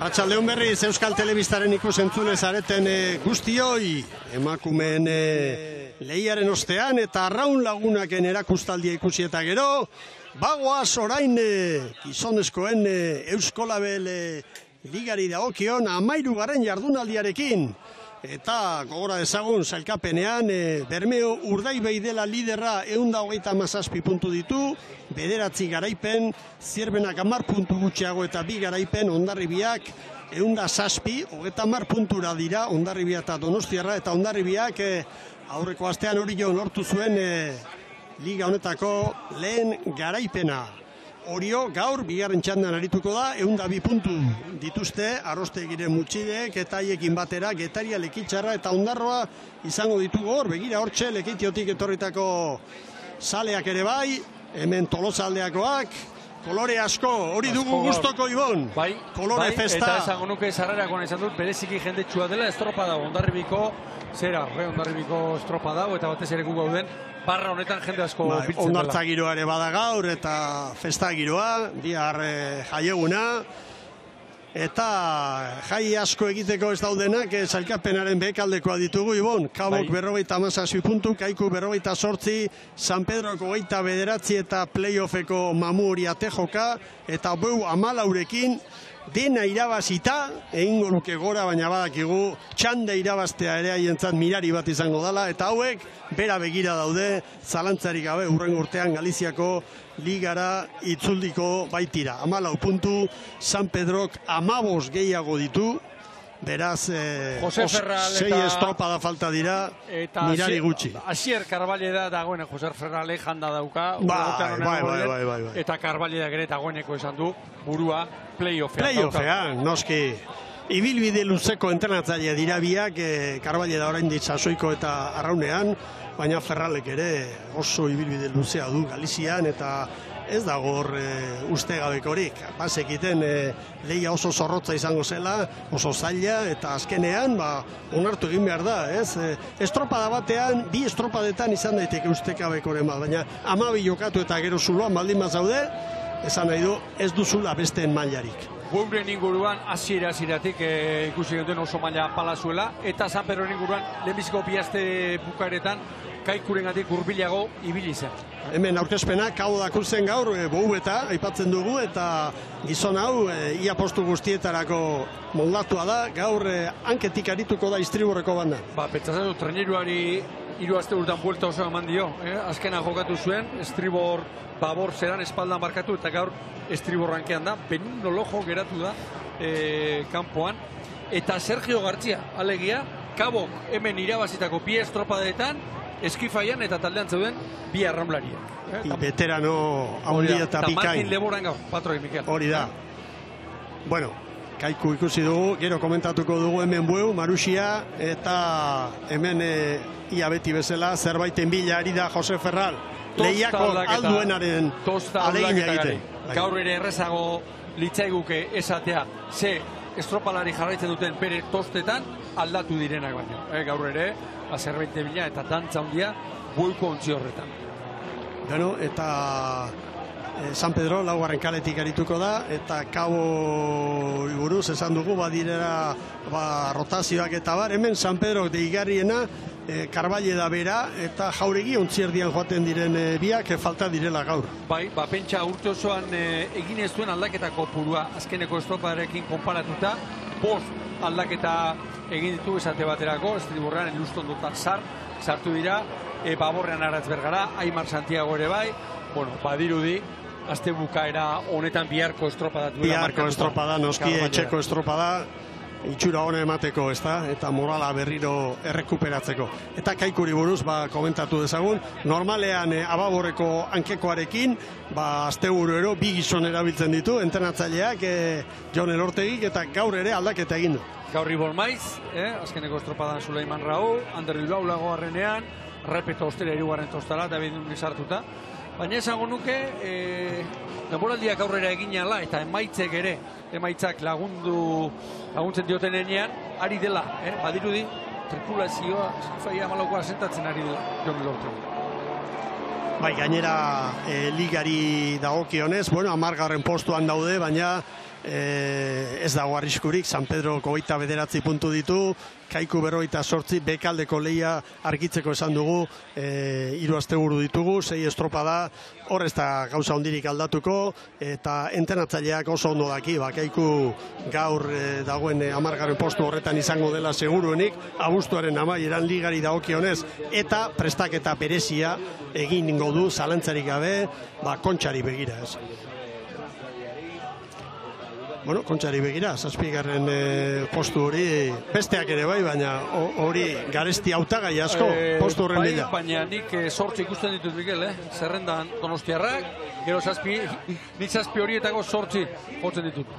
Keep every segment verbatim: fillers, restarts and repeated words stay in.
Arratsaldeon berriz Euskal Telebistaren ikusentzule zareten guztioi, emakumeen lehiaren ostean eta arraun lagunaken erakustaldia ikusi eta gero, bagoaz orain gizonezkoen Euskolabel ligari dagokion hamahirugarren jardunaldiarekin. Eta gogora dezagun sailkapenean Bermeo Urdaibai dela liderra ehun eta hogeita hamazazpi puntu ditu, bederatzi garaipen, Zierbenak hamar puntu gutxiago eta bi garaipen, Hondarribiak ehun eta zazpi, hogeita hamar puntura dira, Hondarribia eta Donostiarra, eta Hondarribiak aurreko astean hori jo lortu zuen liga honetako lehen garaipena. Orio gaur bigarren txandan arituko da, ehun eta bi puntu dituzte Arrostegiren Mutxideek eta haiekin batera Getaria, Lekitzarra eta Ondarroa izango ditugu hor. Begira hortxe Lekitiotik etorritako zaleak ere bai, hemen Tolosaldeakoak, kolore asko, hori dugu gustoko Ibon. Bai, kolore bai, festa. Eta esango nuke sarrerako izan dut, bereziki jendetsua dela, estropa dago, Hondarribiko, zera, re, Hondarribiko estropa dago, eta batez ere gu gauden, barra honetan jende asko bai, biltzen dela. Hondartza giroa ere bada gaur, eta festa giroa, bihar eh, jaieguna, eta jai asko egiteko ez daudenak, eh, sailkapenaren behekaldekoa ditugu, Ibon. Kabok bai. berrogeita hamazazpi puntu, Kaiku berrogeita zortzi, San Pedroko hogeita bederatzi eta playoffeko Mamu hori atejoka, eta beu amalaurekin, dena irabazita, egingo luke gora, baina badakigu, txanda irabaztea ere haientzat mirari bat izango dela, eta hauek bera begira daude, zalantzarik gabe hurrengo urtean Galiziako ligara itzuldiko baitira. Hamalau puntu, San Pedrok hamabos gehiago ditu, beraz, eh, sei estropada falta dira, eta mirari gutxi. Asier Karbaleda dagoen Jose Ferrale janda dauka, bai, bai, bai, bai, bai. eta Karbaleda ere dagoeneko esan du, burua playoffean. Playoffean, noski. Ibilbide luzeko entrenatzaile dira biak, eh, Karbaleda orain ditzazoiko eta arraunean, baina Ferralek ere oso ibilbide luzea du Galizian, eta ez dago hor e, uste gabekorik. Bazekiten e, lehia oso zorrotza izango zela, oso zaila, eta azkenean ba, onartu egin behar da, ez? E, estropada batean, bi estropadetan izan daiteke uste gabekoren bat, baina hamabi jokatu eta gero zuloan baldin bazaude, esan nahi du, ez duzula besteen mailarik. Geuren inguruan, hasiera hasieratik e, ikusi duten oso maila palazuela, eta San Pedro inguruan, lehenbiziko bihazte bukaeretan, Kaikurengatik hurbilago ibili zen. Hemen aurkezpena, Kabo Dakurzen gaur, e, Boubeta, aipatzen dugu, eta gizon hau, e, ia postu guztietarako moldatua da, gaur e, hanketik arituko da Istriborreko banda. Ba, pentsatzen du, treneruari hiru aste urtan buelta oso eman dio, eh? Azkena jokatu zuen, Estribor babor zeran espaldan markatu, eta gaur Estribor rankean da, Benundo Lojo geratu da e, kanpoan, eta Sergio Gartzia, alegia, Kabok hemen irabazitako bi estropadetan, Eskifaian eta taldean zeuden bi arraunlariak. Eh? Veterano haundi eta bikain. Eta Martin Leboran gaur, patroi Mikel. Hori da. Bueno, Kaiku ikusi dugu, gero komentatuko dugu hemen bueu, Marusia, eta hemen e, ia beti bezala, zerbaiten bila ari da Jose Ferral. Lehiako alduenaren alegin egiten. Gaur ere errezago litzaiguke esatea, ze estropalari jarraitzen duten bere tostetan, aldatu direnak baino. Eh, gaur ere, zerbaite bila eta dantza handia buiko ontzi horretan. Bueno, eta eh, San Pedro laugarren kaletik arituko da, eta Kabo buruz esan dugu badirera ba, rotazioak eta bar, hemen San Pedro deigarriena eh, Karbaleda bera eta Jauregi ontzierdian joaten diren eh, biak falta direla gaur. Bai, ba, pentsa urte osoan eh, egin ez duen aldaketako purua azkeneko estroparekin konparatuta, bost aldaketa egin ditu esate baterako, Estriborrean Eluston dutak zar, sartu dira, e, Baborrean Aratz Bergara, Aimar Santiago ere bai, bueno, badirudi, azte bukaera honetan biharko estropada duela markatuta. Biharko estropada, noski etxeko estropada, itxura hona emateko, ez da, eta morala berriro errekuperatzeko. Eta Kaikuri buruz, ba, komentatu dezagun, normalean e, Ababorreko hankekoarekin, ba, asteburu ero, bi gizon erabiltzen ditu, entrenatzaileak, e, Jon Elortegik, eta gaur ere aldaketa egin du. Gaur Ibor Maiz, eh? Azkeneko estropadan Suleiman Raúl, Ander Bilbao lagoarrenean, Repeto Ostera irugarren tostara, eta behidun gizartuta. Baina esango nuke, e, denboraldiak aurrera egin ala, eta emaitzek ere, emaitzak lagundu, laguntzen dioten enean, ari dela, eh? Badirudi, tripulazioa, Eskifaia malaukoa sentatzen ari dela, Jon Elortegik. Bai, gainera e, ligari dagokionez, bueno, hamargarren postuan daude, baina e, ez dago arriskurik, San Pedro hogeita bederatzi puntu ditu, Kaiku berrogeita zortzi, bekaldeko lehia argitzeko esan dugu, e, hiru asteburu ditugu, sei estropada, hor ez da gauza hondirik aldatuko, eta entrenatzaileak oso ondo daki, ba, Kaiku gaur e, dagoen e, hamargarren postu horretan izango dela seguruenik, abuztuaren amaieran ligari dagokionez, eta prestaketa berezia egin ingo du, zalantzarik gabe, ba, Kontxari begira ez. Bueno, Kontxari begira, zazpigarren e, postu hori, besteak ere bai, baina hori garesti hautagai asko, e, postu horren bila. Bai, baina nik e, sortzi ikusten ditut, Mikel, eh? Zerrendan Donostiarrak, gero zazpi, nik zazpi horietako sortzi jotzen ditut.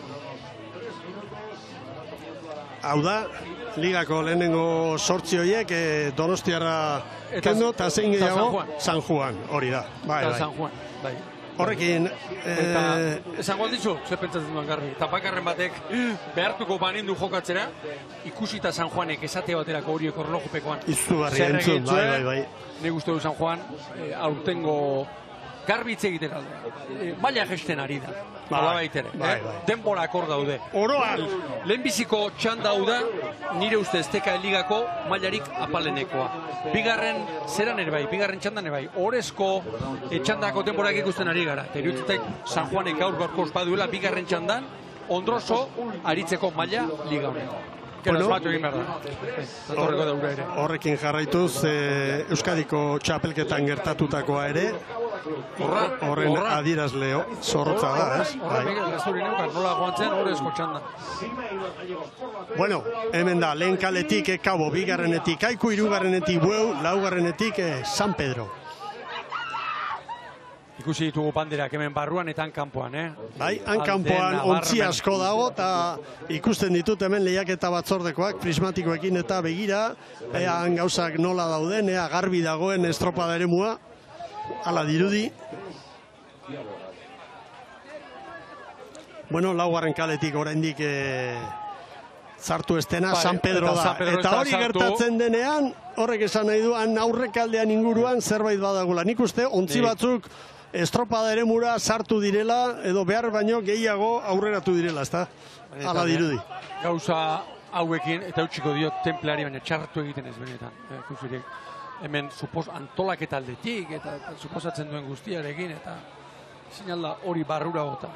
Hau da, ligako lehenengo sortzi horiek e, Donostiarra kendo, eta zein gehiago? San Juan, hori da. Bai, bai. San Juan, bai. Horrekin... Eta, esango aldizu, ze pentsatzen duen Garbi. Eta bakarren batek behartuko banindu jokatzera, ikusita San Juanek esate baterako horiek orlojupekoan. Izugarri entzun, bai, bai, bai. Nik uste du San Juan, e, aurtengo Garbi hitz egiten alde. E, Maila gesten ari da. Bai, baitere, bai, eh? bai. Denborak hor daude. Oroan! Lehenbiziko txanda hau da, nire uste esteka eligako mailarik apalenekoa. Bigarren zeran ere bai, bigarren txandan ere bai. Horezko e, txandako denborak ikusten ari gara. Teriutzetek San Juanek gaur gaurko ospaduela bigarren txandan, ondroso aritzeko maila liga honeko. Bueno, horrekin jarraituz e, Euskadiko txapelketan gertatutakoa ere, horren adierazleo zorrotza da, ez? Bueno, hemen da, lehen kaletik Kabo, bigarrenetik Kaiku, hirugarrenetik Bueu, laugarrenetik San Pedro. Ikusi ditugu banderak hemen barruan eta hankanpoan, eh? Bai, hankanpoan ontzi asko dago, eta ikusten ditut hemen lehiaketa batzordekoak, prismatikoekin eta begira, ea gauzak nola dauden, ea garbi dagoen estropada eremua, hala dirudi. Bueno, laugarren kaletik oraindik e, zartu estena bai, San Pedro da. San Pedro eta hori gertatzen denean, horrek esan nahi du, aurrekaldean inguruan zerbait badagula. Nik uste, ontzi batzuk estropada eremura sartu direla, edo behar baino gehiago aurreratu direla, ezta? Hala dirudi. Gauza hauekin, eta utxiko diot tenpleari, baina txartu egiten ez benetan. Eh, hemen supos, antolaketa aldetik, eta, eta suposatzen duen guztiarekin, eta sinalda hori barrura gota.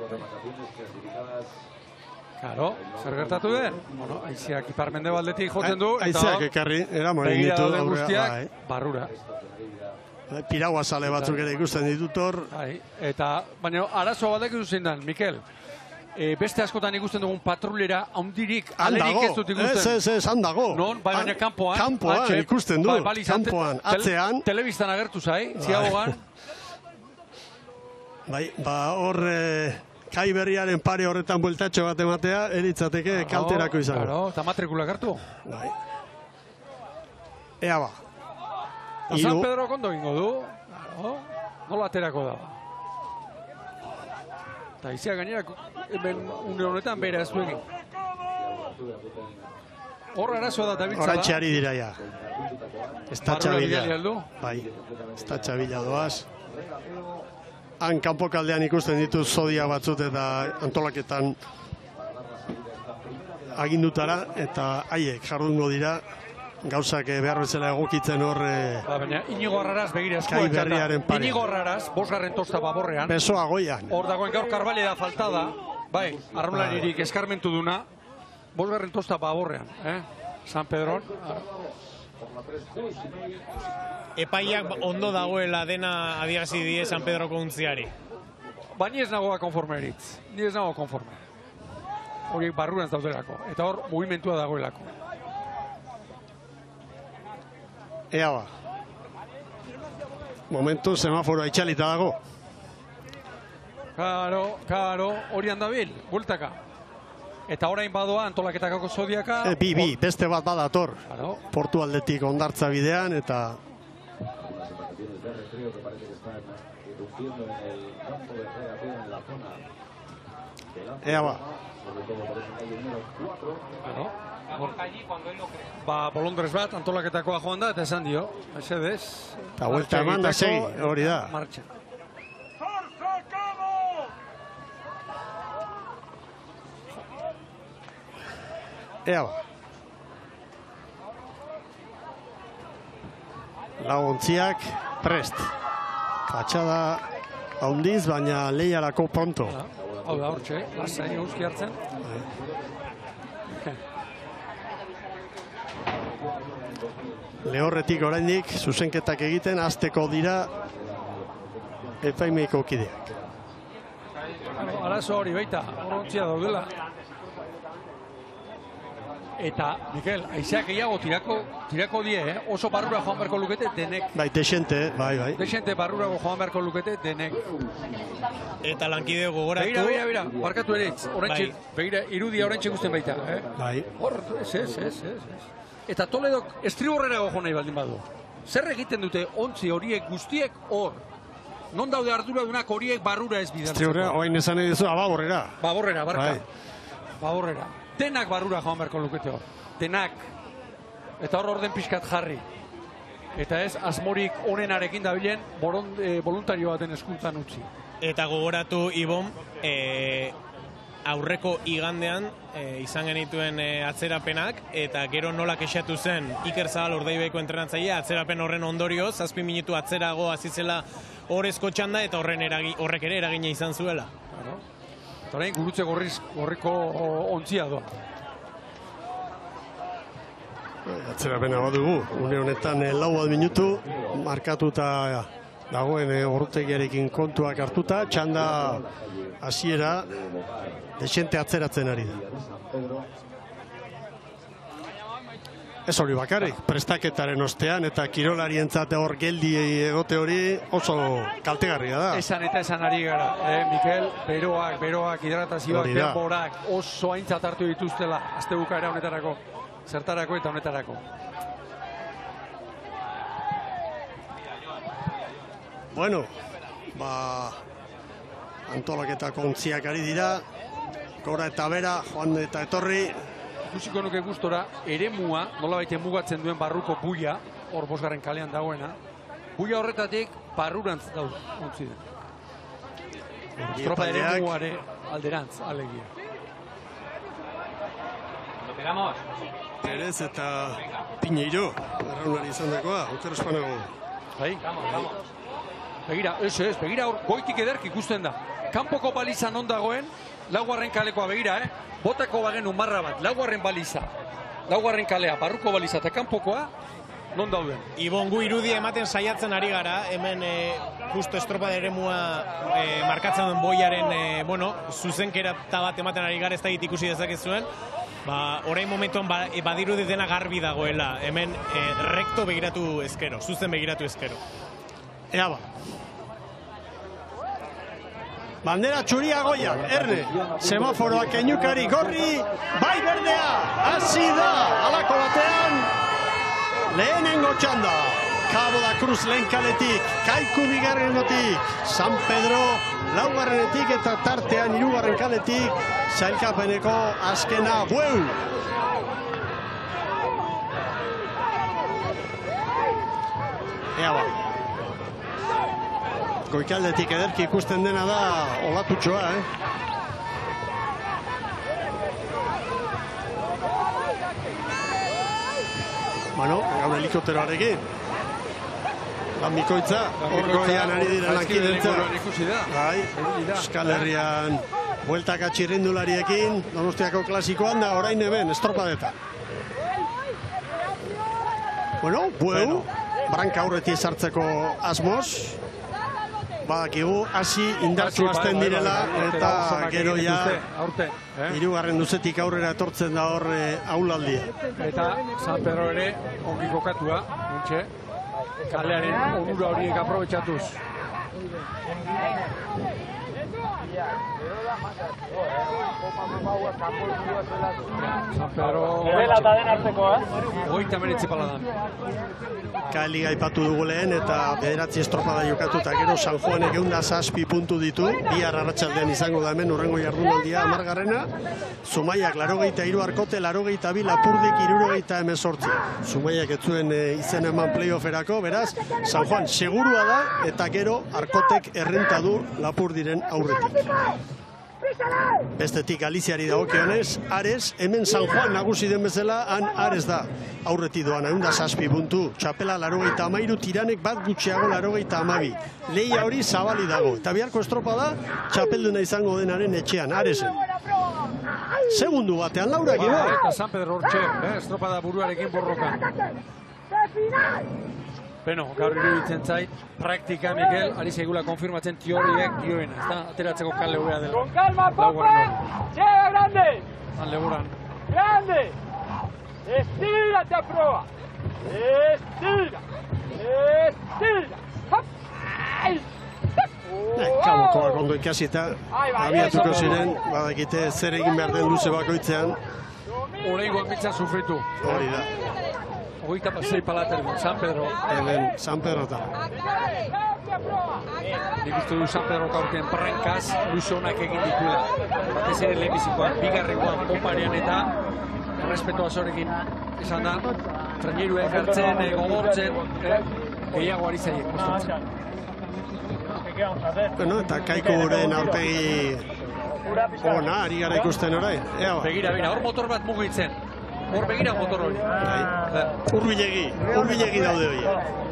Karo, zer gertatu den? Bueno, aiziak iparmende baldetik jotzen du, eta aiziak ekarri, eramoren ditu aurrera guztiak, barrura. Piragua sale batzuk ere ikusten ditut hor. Eta, baina, arazo batek duzen den, Mikel, e, beste askotan ikusten dugun patrulera handirik alerik ez dut ikusten. Ez, ez, ez, handago. Non, bai, baina kanpoan. Kanpoan, ikusten du, bai, kanpoan, atzean. Tel telebistan agertu zai, ziagoan. Bai, ba, hor, e, Kai berriaren pare horretan bueltatxo bat ematea, eritzateke kalterako izango. Claro, eta matrikula gertu. Bai. Ea ba. Eta San Pedro kondo gingo du, claro, nola aterako da. Eta izia gainera, hemen une honetan bera ez duegin. Horra arazoa da tabiltza da. Horantxeari dira ja. Estatxa bila. Bai, estatxa bila doaz. Han kanpokaldean ikusten ditu zodia batzut eta antolaketan agindutara, eta haiek jardungo dira. Gauzak behar bezala egokitzen hor... Ba, baina, Inigo Arraraz begira esku. Kai berriaren pare. Inigo Arraraz, bosgarren tosta baborrean. Besoa goian. Hor dagoen gaur Karbale da faltada. Bai, arrolaririk eskarmentu duna. Bosgarren tosta baborrean, eh? San Pedron. Epaiak ondo dagoela dena adierazi die San Pedroko untziari. Ba, ni ez nagoa konforme eritz. Ni ez nagoa konforme. Horiek barruan daudelako. Eta hor, mugimentua dagoelako. Ea ba. Momentu semaforo itxalita dago. Karo, karo, hori handabil, bueltaka. Eta orain badoa antolaketakako zodiaka. E, bi, bi, beste bat badator. Claro. Portu aldetik ondartza bidean eta... Ea ba. Claro. Ba, bolondrez bat, antolaketakoa joan da, eta esan dio, esedez. Eta vuelta eman da segi, hori da. Martxa. Ea ba. Lagontziak prest. Katxada haundiz, baina lehiarako pronto. Hau da, hortxe, lasai eguzki hartzen. Lehorretik oraindik zuzenketak egiten hasteko dira epaimeiko kideak. Arazo hori baita, horrontzia daudela. Eta, Mikel, aizeak gehiago tirako, tirako die, eh? Oso barrura joan beharko lukete denek. Bai, desente, bai, bai. Desente barrurago joan beharko lukete denek. Eta lankide gogoratu. Begira, begira, begira, barkatu ere, orentxe, begira, irudia orentxe guztien baita, eh? Bai. Hor, ez, ez, ez, ez. Eta Toledok estriborrerago jo nahi baldin badu. Zer egiten dute ontzi horiek guztiek hor? Non daude arduradunak horiek barrura ez bidatzeko? Estriborrera, oain esan nahi duzu, ababorrera. Baborrera, barka. Bai. Baborrera. Denak barrura joan beharko lukete hor. Denak. Eta hor orden pixkat jarri. Eta ez, asmorik onenarekin dabilen boron, e, voluntario baten eskuntzan utzi. Eta gogoratu, Ibon, e, aurreko igandean e, izan genituen e, atzerapenak, eta gero nola kexatu zen Iker Zabal Urdaibaiko entrenatzailea, atzerapen horren ondorio, zazpi minutu atzerago azizela horrezko txanda, eta horren eragi, horrek ere eragina izan zuela. Claro. Eta orain gurutze gorriz, gorriko ontzia doa. Atzerapena badugu, une honetan eh, lau bat minutu, markatuta dagoen eh, ordutegiarekin kontuak hartuta, txanda hasiera desente atzeratzen ari da. Ez hori bakarrik, prestaketaren ostean eta kirolarientzat hor geldi egote hori oso kaltegarria da. Esan eta esan ari gara, eh, Mikel, beroak, beroak, hidratazioak, denborak, oso aintzat hartu dituztela, azte bukaera honetarako. Zertarako eta honetarako. Bueno, ba, antolaketako ontziak ari dira, gora eta bera, joan eta etorri. Ikusiko nuke gustora, eremua, nola baite mugatzen duen barruko buia, hor bosgarren kalean dagoena, buia horretatik barrurantz daude, ontzi den. Estropa eremuare alderantz, alegia. Perez eta Piñeiro, erraunari izan dagoa, Otero Espanago. Bai, begira, ez ez, begira hor, goitik ederk ikusten da. Kanpoko baliza non dagoen, laugarren kalekoa begira, eh? Botako bagen umarra bat, laugarren baliza. Laugarren kalea, barruko baliza eta kanpokoa, non dauden. Ibon, gu irudia ematen saiatzen ari gara, hemen e, justo estropa de eremua e, markatzen duen boiaren, e, bueno, zuzenkera bat ematen ari gara, ez da ikusi dezakezuen. Ba, orain momentuan ba, e, badirudi dena garbi dagoela, hemen e, rekto begiratu ezkero, zuzen begiratu ezkero. Ea ba. Bandera txuria goian, erne, semaforoak keinukari gorri, bai berdea, hasi da, alako batean, lehenengo txanda, Cabo da Cruz lehen kaletik, Kaiku bigarrenetik, San Pedro laugarrenetik eta tartean hirugarren kaletik, sailkapeneko azkena bueu. Ea ba. Goikaldetik ederki ikusten dena da olatutxoa, eh? Bueno, gaur helikopteroarekin. Lan bikoitza, hor goian ari dira lankidentza. Bai, Euskal Herrian bueltaka txirrindulariekin, Donostiako klasikoan da, orain hemen, estropadeta. Bueno, bueu, branka aurreti sartzeko asmoz. Badakigu, hasi indartsu hasten direla, eta gero ja hirugarren duzetik aurrera etortzen da hor aulaldia. Eta San Pedro ere ongi kokatua, nintxe, kalearen onura horiek aprobetxatuz. San Pedro hogeita hemeretzi paladan. Kaliga aipatu dugu lehen eta bederatzi estropada jokatuta gero San Juanek ehun eta zazpi puntu ditu, bihar arratsaldean izango da hemen hurrengo jardunaldia hamargarrena. Zumaiak laurogeita hiru Arkote, laurogeita bi Lapurdik, hirurogeita hemezortzi. Zumaiak ez zuen e, izen eman playofferako, beraz, San Juan segurua da eta gero Arkotek errenta du Lapurdiren aurretik. Bestetik Galiziari dagokionez, Ares, hemen San Juan nagusi den bezala, han Ares da. Aurretik doan, ehun da zazpi puntu. Txapela larogeita amairu, Tiranek bat gutxiago larogeita amabi. Leia hori zabali dago. Eta biharko estropa da, txapelduna izango denaren etxean, Aresen. Segundu batean, Laura Giba. Eta San Pedro hortxe, eh? estropada buruarekin borrokan. Beno, gaur iruditzen zait, praktika, Mikel, ari segula konfirmatzen teoriek dioena, ezta? Ateratzeko kale hobea dela. Con calma, Pope, llega grande. Han leguran. Grande. Estírate a prueba. Estira. Estira. Hop. Ai. Kabokoak ondo ikasita, abiatuko ziren, badakite zer egin behar den luze bakoitzean. Horrengoak bitzan sufritu. Hori da. Hogeita pasei palater du, San Pedro. Hemen, San Pedro eta. Nik uste du San Pedro kaurten prankaz, luze honak egin dituela. Ez ere lehenbizikoan, bigarrekoan, Poparian eta errespetu azorekin izan da. Traineruek hartzen, gogortzen, gehiago ari zaiek, kostatzen. Bueno, eta Kaiku guren aurpegi ona, ari gara ikusten orain. Begira, begira, hor motor bat mugitzen. Hor begira motor hori. Urbilegi, urbilegi daude hori.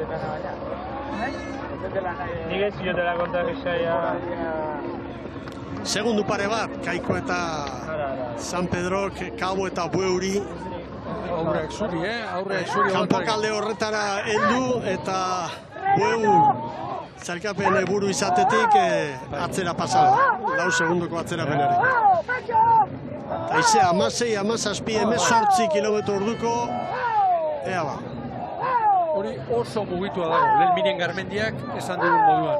Nik ez ziotela kontak esaia. Segundu pare bat, Kaiku eta San Pedrok, Kabo eta Bueuri. Aurreak zuri, eh? Aurreak zuri. Kanpokalde horretara heldu eta Bueu zalkapen buru izatetik atzera pasada. Lau segundoko atzera penari. Aize, amasei, amazazpi, emezortzi kilometro orduko. Ea ba. Hori oso mugitua dago, lehen Minen Garmendiak esan dugun moduan.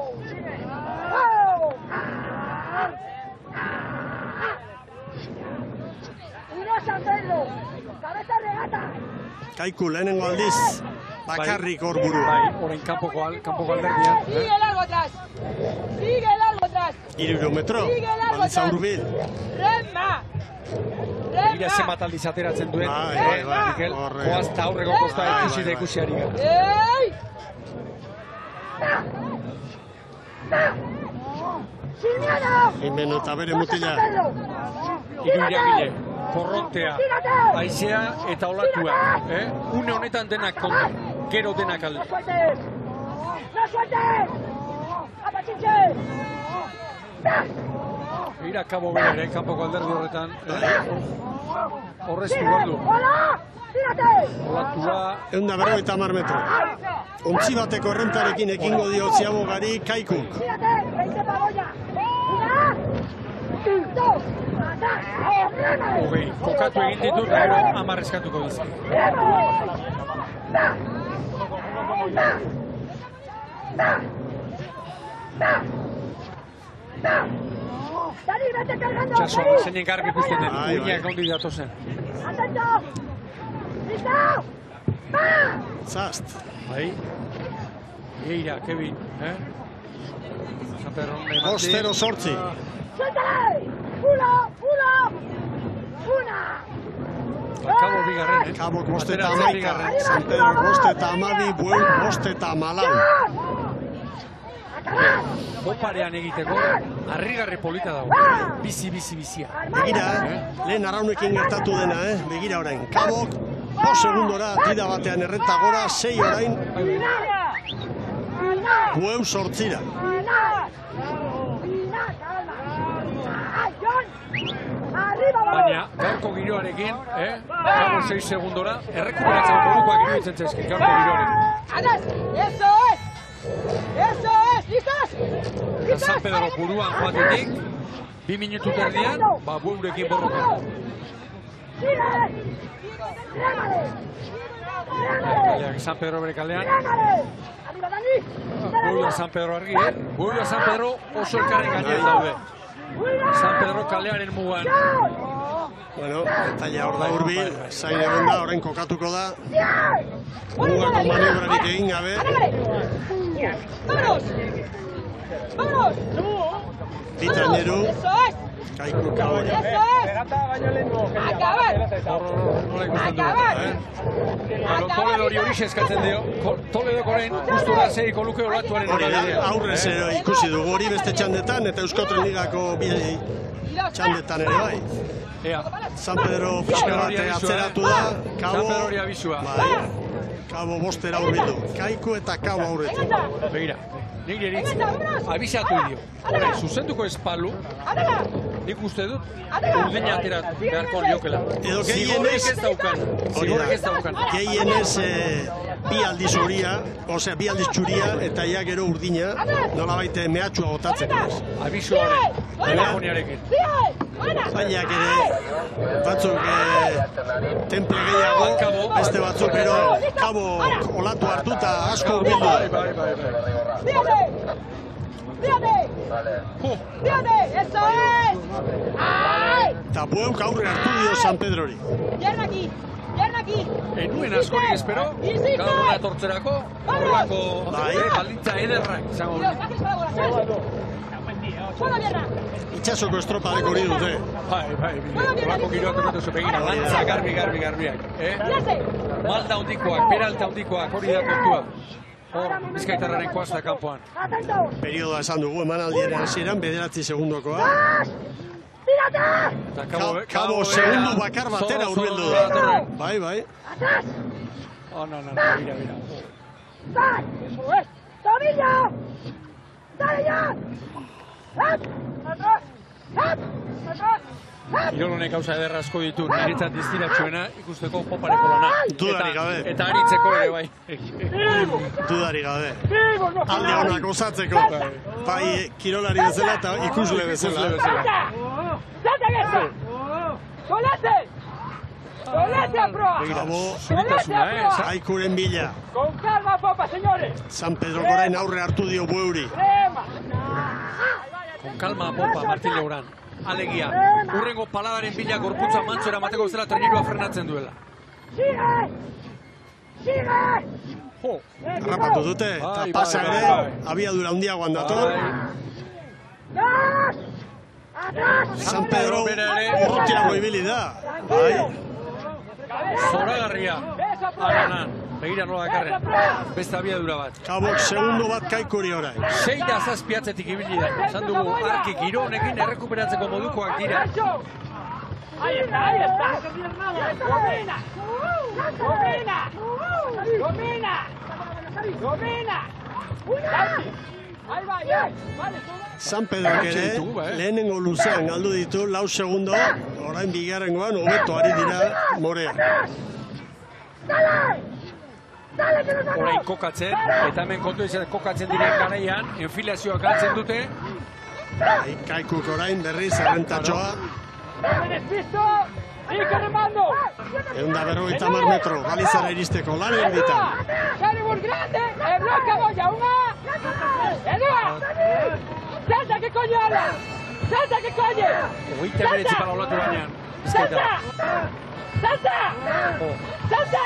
Kaiku lehenengo aldiz, bakarrik hor buru. Bai, horrein kanpoko alderdian. Sigue largo atrás. Sigue largo atrás. Iru metro, balitza urbil. Rema. Ira zenbat aldiz ateratzen duen. Bai, bai, Mikel, horre. joaz eta aurreko kosta ikusi da ikusi ari gara. ¡Ey! ¡Sin miedo! Hemen eta bere mutila. Hiru iragile, korrontea, haizea eta olatua. Eh? Une honetan denak kontra, gero denak alde. ¡No sueltes! ¡No sueltes! ¡Apachinche! Ira Kabo bere, kanpoko alderdi horretan. Horreztu galdu. ¡Hola! ¡Tírate! Olatua, Egun da bero eta mar metro. Ontzi bateko errentarekin ekingo dio Ziabogari Kaikuk. ¡Tírate! ¡veinte pagoya! ¡Una! ¡Dos! ¡Atrás! ¡Rémale! hogei, kokatu egin ditut, eta gero hamar eskatuko dizki. ¡Rémale! ¡Da! ¡Da! ¡Da! ¡Da! ¡Da! ¡Dani, vete cargando! Txasoa, zeinen garbi ikusten den, Bai, bai. uinak handi datozen. ¡Atento! ¡Listo! ¡Va! Zast. Bai, Eira, Kevin, eh? San Pedro, Ostero sortzi. ¡Suéltale! ¡Uno! ¡Uno! ¡Una! Kabo bigarren, eh? Kabok bost eta Ateratzen amaika. bigarren. San Pedro bost eta amabi, Bueu bost eta malau. ¡Acabar! Oparean egiteko, harrigarri polita dago. Bizi, bizi, bizia. Begira, lehen arraunekin gertatu dena, eh? Begira orain. Kabok, bost segundora, tida batean errenta gora, sei orain, Bueu sortzira. Baina, gaurko giroarekin, eh? Gaur sei segundora, errekuperatzen modukoak iruditzen zaizkit, gaurko giroarekin. ¡Anas! ¡Eso es! ¡Eso es! ¿Listos? Eta San Pedro buruan joatetik, bi minutu terdian, ba, Bueurekin borroka. ¡Tírale! ¡Rémale! Kaleak, San Pedro bere kalean. ¡Rémale! ¡Arriba, Dani! Bueu da San Pedro argi, eh? Bueu da San Pedro oso elkarren gainean daude. San Pedro kalearen mugan. Bueno, eta ja hor da urbil, zain egon da, orain kokatuko da. Mugako maniobrarik egin gabe. ¡Vámonos! ¡Vámonos! Bitraineru, ¡Eso es! Kaiku Kabori. ¡Eso es! ¡Acabar! Nola ikusten dugu, eh? Bueno, Toledo hori hori eskatzen dio. Toledo koren gustura zeiko luke olatuaren Hori da, norabidea. aurrez ero ikusi dugu hori beste txandetan, eta Euskotren Ligako bi txandetan ere bai. Ea. San Pedro pixka bat atzeratu da, Kabo... San Pedro hori abizua. Bai, Kabo bostera hurbildu. Kaiku eta Kabo aurretik. Begira, nire eritz, abizatu dio. Hora, zuzenduko espalu, nik uste dut, urdina atera beharko liokela. Edo Zigorrik ez daukan. Zigorrik ez daukan. Gehienez bi aldiz horia, osea, bi aldiz txuria, eta ja gero urdina, nola baite mehatxua botatzeko. Abizu hori, telefoniarekin. Bainak ere, batzuk temple gehiago, beste batzuk gero, Kabo olatu hartuta asko urbildu. Bai, bai, bai. ¡Fíjate! ¡Fíjate! ¡Eso es! ¡Ay! Eta bueuk aurre hartu dio San Pedrori. ¡Yerra aquí! ¡Yerra aquí! Enuen askorik espero, Kabona etortzerako, horrelako baldintza ederrak izango dut. Itxasoko estropadek hori dute. Bai, bai, horrelako giroak emetu zu begira, lantza garbi, garbi, garbiak. Malda handikoak, peralta handikoak, hori da kontua. Hor, Bizkaitarraren koazta kanpoan. Periodoa esan dugu, emanaldiaren hasieran, bederatzi segundokoa. Kabo segundu bakar batera urbildu da. Bai, bai. Oh, no, no, no, mira, mira. ¡Tomillo! ¡Dale ya! ¡Atrás! ¡Atrás! Kirolonek gauza ederra asko ditu, niretzat diztiratxoena ikusteko popareko lana. Dudarik gabe. Eta aritzeko ere bai. Dudarik gabe. Alde honak osatzeko. Bai kirolari bezala eta ikusle bezala. ¡Salta! ¡Salta, guerra! ¡Solete! ¡Solete a proa! Kabo, Zuritasuna, eh? Aikuren bila. ¡Con calma, popa, señores! San Pedro gorain aurre hartu dio bueuri. ¡Crema! Con calma, popa, Martin Leuran. Alegia, urrengo paladaren bila gorputza mantxora mateko zela trenirua frenatzen duela. ¡Sigue! ¡Sigue! Jo, Harrapatu dute, eta pasa ere, abiadura handiagoan dator. ¡Gas! ¡Atrás! San Pedro bera ere, urrutiago ibili da. Bai, zoragarria, aranan, begira nola dakarren, beste abiadura bat. Kabok segundu bat Kaikuri orain. Sei da zazpiatzetik ibili da, esan dugu arki giro honekin errekuperatzeko modukoak dira. ¡Ahí está, ahí está! ¡Domina! ¡Domina! ¡Domina! ¡Domina! ¡Ahí va, ya! ¡Vale! San Pedroak ere, lehenengo luzean galdu ditu, lau segundo, orain bigarrengoan hobeto ari dira morea. Horain kokatzen, eta hemen kontu izan kokatzen diren garaian, enfilazioak galtzen dute. Bai, Kaikuk orain berriz errentatxoa. ¡Me despisto! ¡Sigue remando! Eunda berrogeita hamar metro, Galizara iristeko lan erditan. ¡Caribur grande! ¡El bloque boya! ¡Una! ¡Eduard! ¡Salta, que coño habla! ¡Salta, que coño! Oita beretzi pala olatu banean, ¡Salta! Bizkaita. ¡Salta! ¡Salta!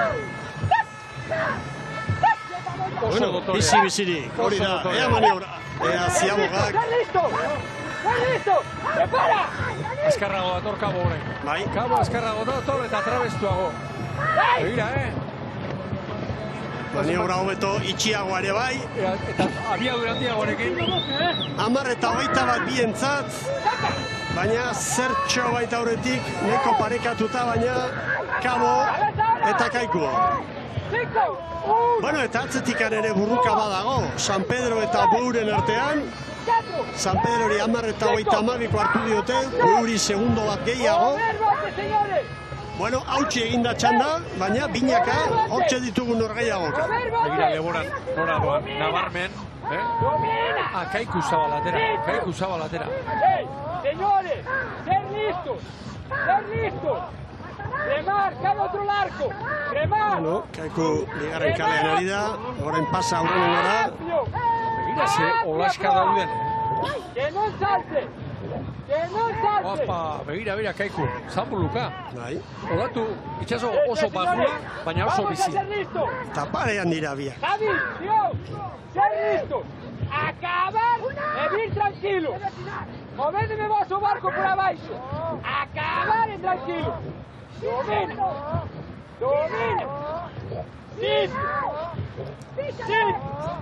Bueno, bizi-bizirik, hori da, ea maniobra, ea ziabogak. ¡Están listos! ¡Están listos! ¡Prepara! Azkarrago dator Kabo horrein. Bai, Kabo azkarrago dator eta trabestuago. Begira, eh? maniobra hobeto itxiago ere bai. Ea, eta abiadura handiago honekin. Hamar eta hogeita bat bientzat, baina zertxo baita horretik, neko parekatuta, baina Kabo eta Kaiku. ¡Cinco! Bueno, eta atzetikan ere burruka badago, San Pedro eta Beuren artean. ¡Cuatro! San Pedrori hamar eta hogeita hamabiko hartu diote, Beuri segundo bat gehiago. ¡Mover, señores! Bueno, hautsi eginda txanda, baina binaka hortxe ditugu norgeiagoka. Begira, leboran, nora doan, nabarmen, eh? ¡Domina! Ah, Kaiku zabalatera, Kaiku zabalatera. ¡Ey! ¡Señores! ¡Ser listos! ¡Ser listos! ¡Remar! ¡Cada otro arco! ¡Remar! Bueno, Kaiku bigarren kalean ari da, orain pasa aurrenen gara. Begira, ze olaska dauden. ¡Que no salte! ¡Que no salte! Opa, begira, begira, Kaiku, zapuluka. Bai, Olatu, itxaso oso bazua, baina oso ¡Vamos a bizi. ser listos! eta parean dira biak. Javi, Dios, ser listos. Acabar de vir tranquilo. Movéndeme vos o barco por abaixo. Acabar en tranquilo. Domina. Domina. Sit. Sit.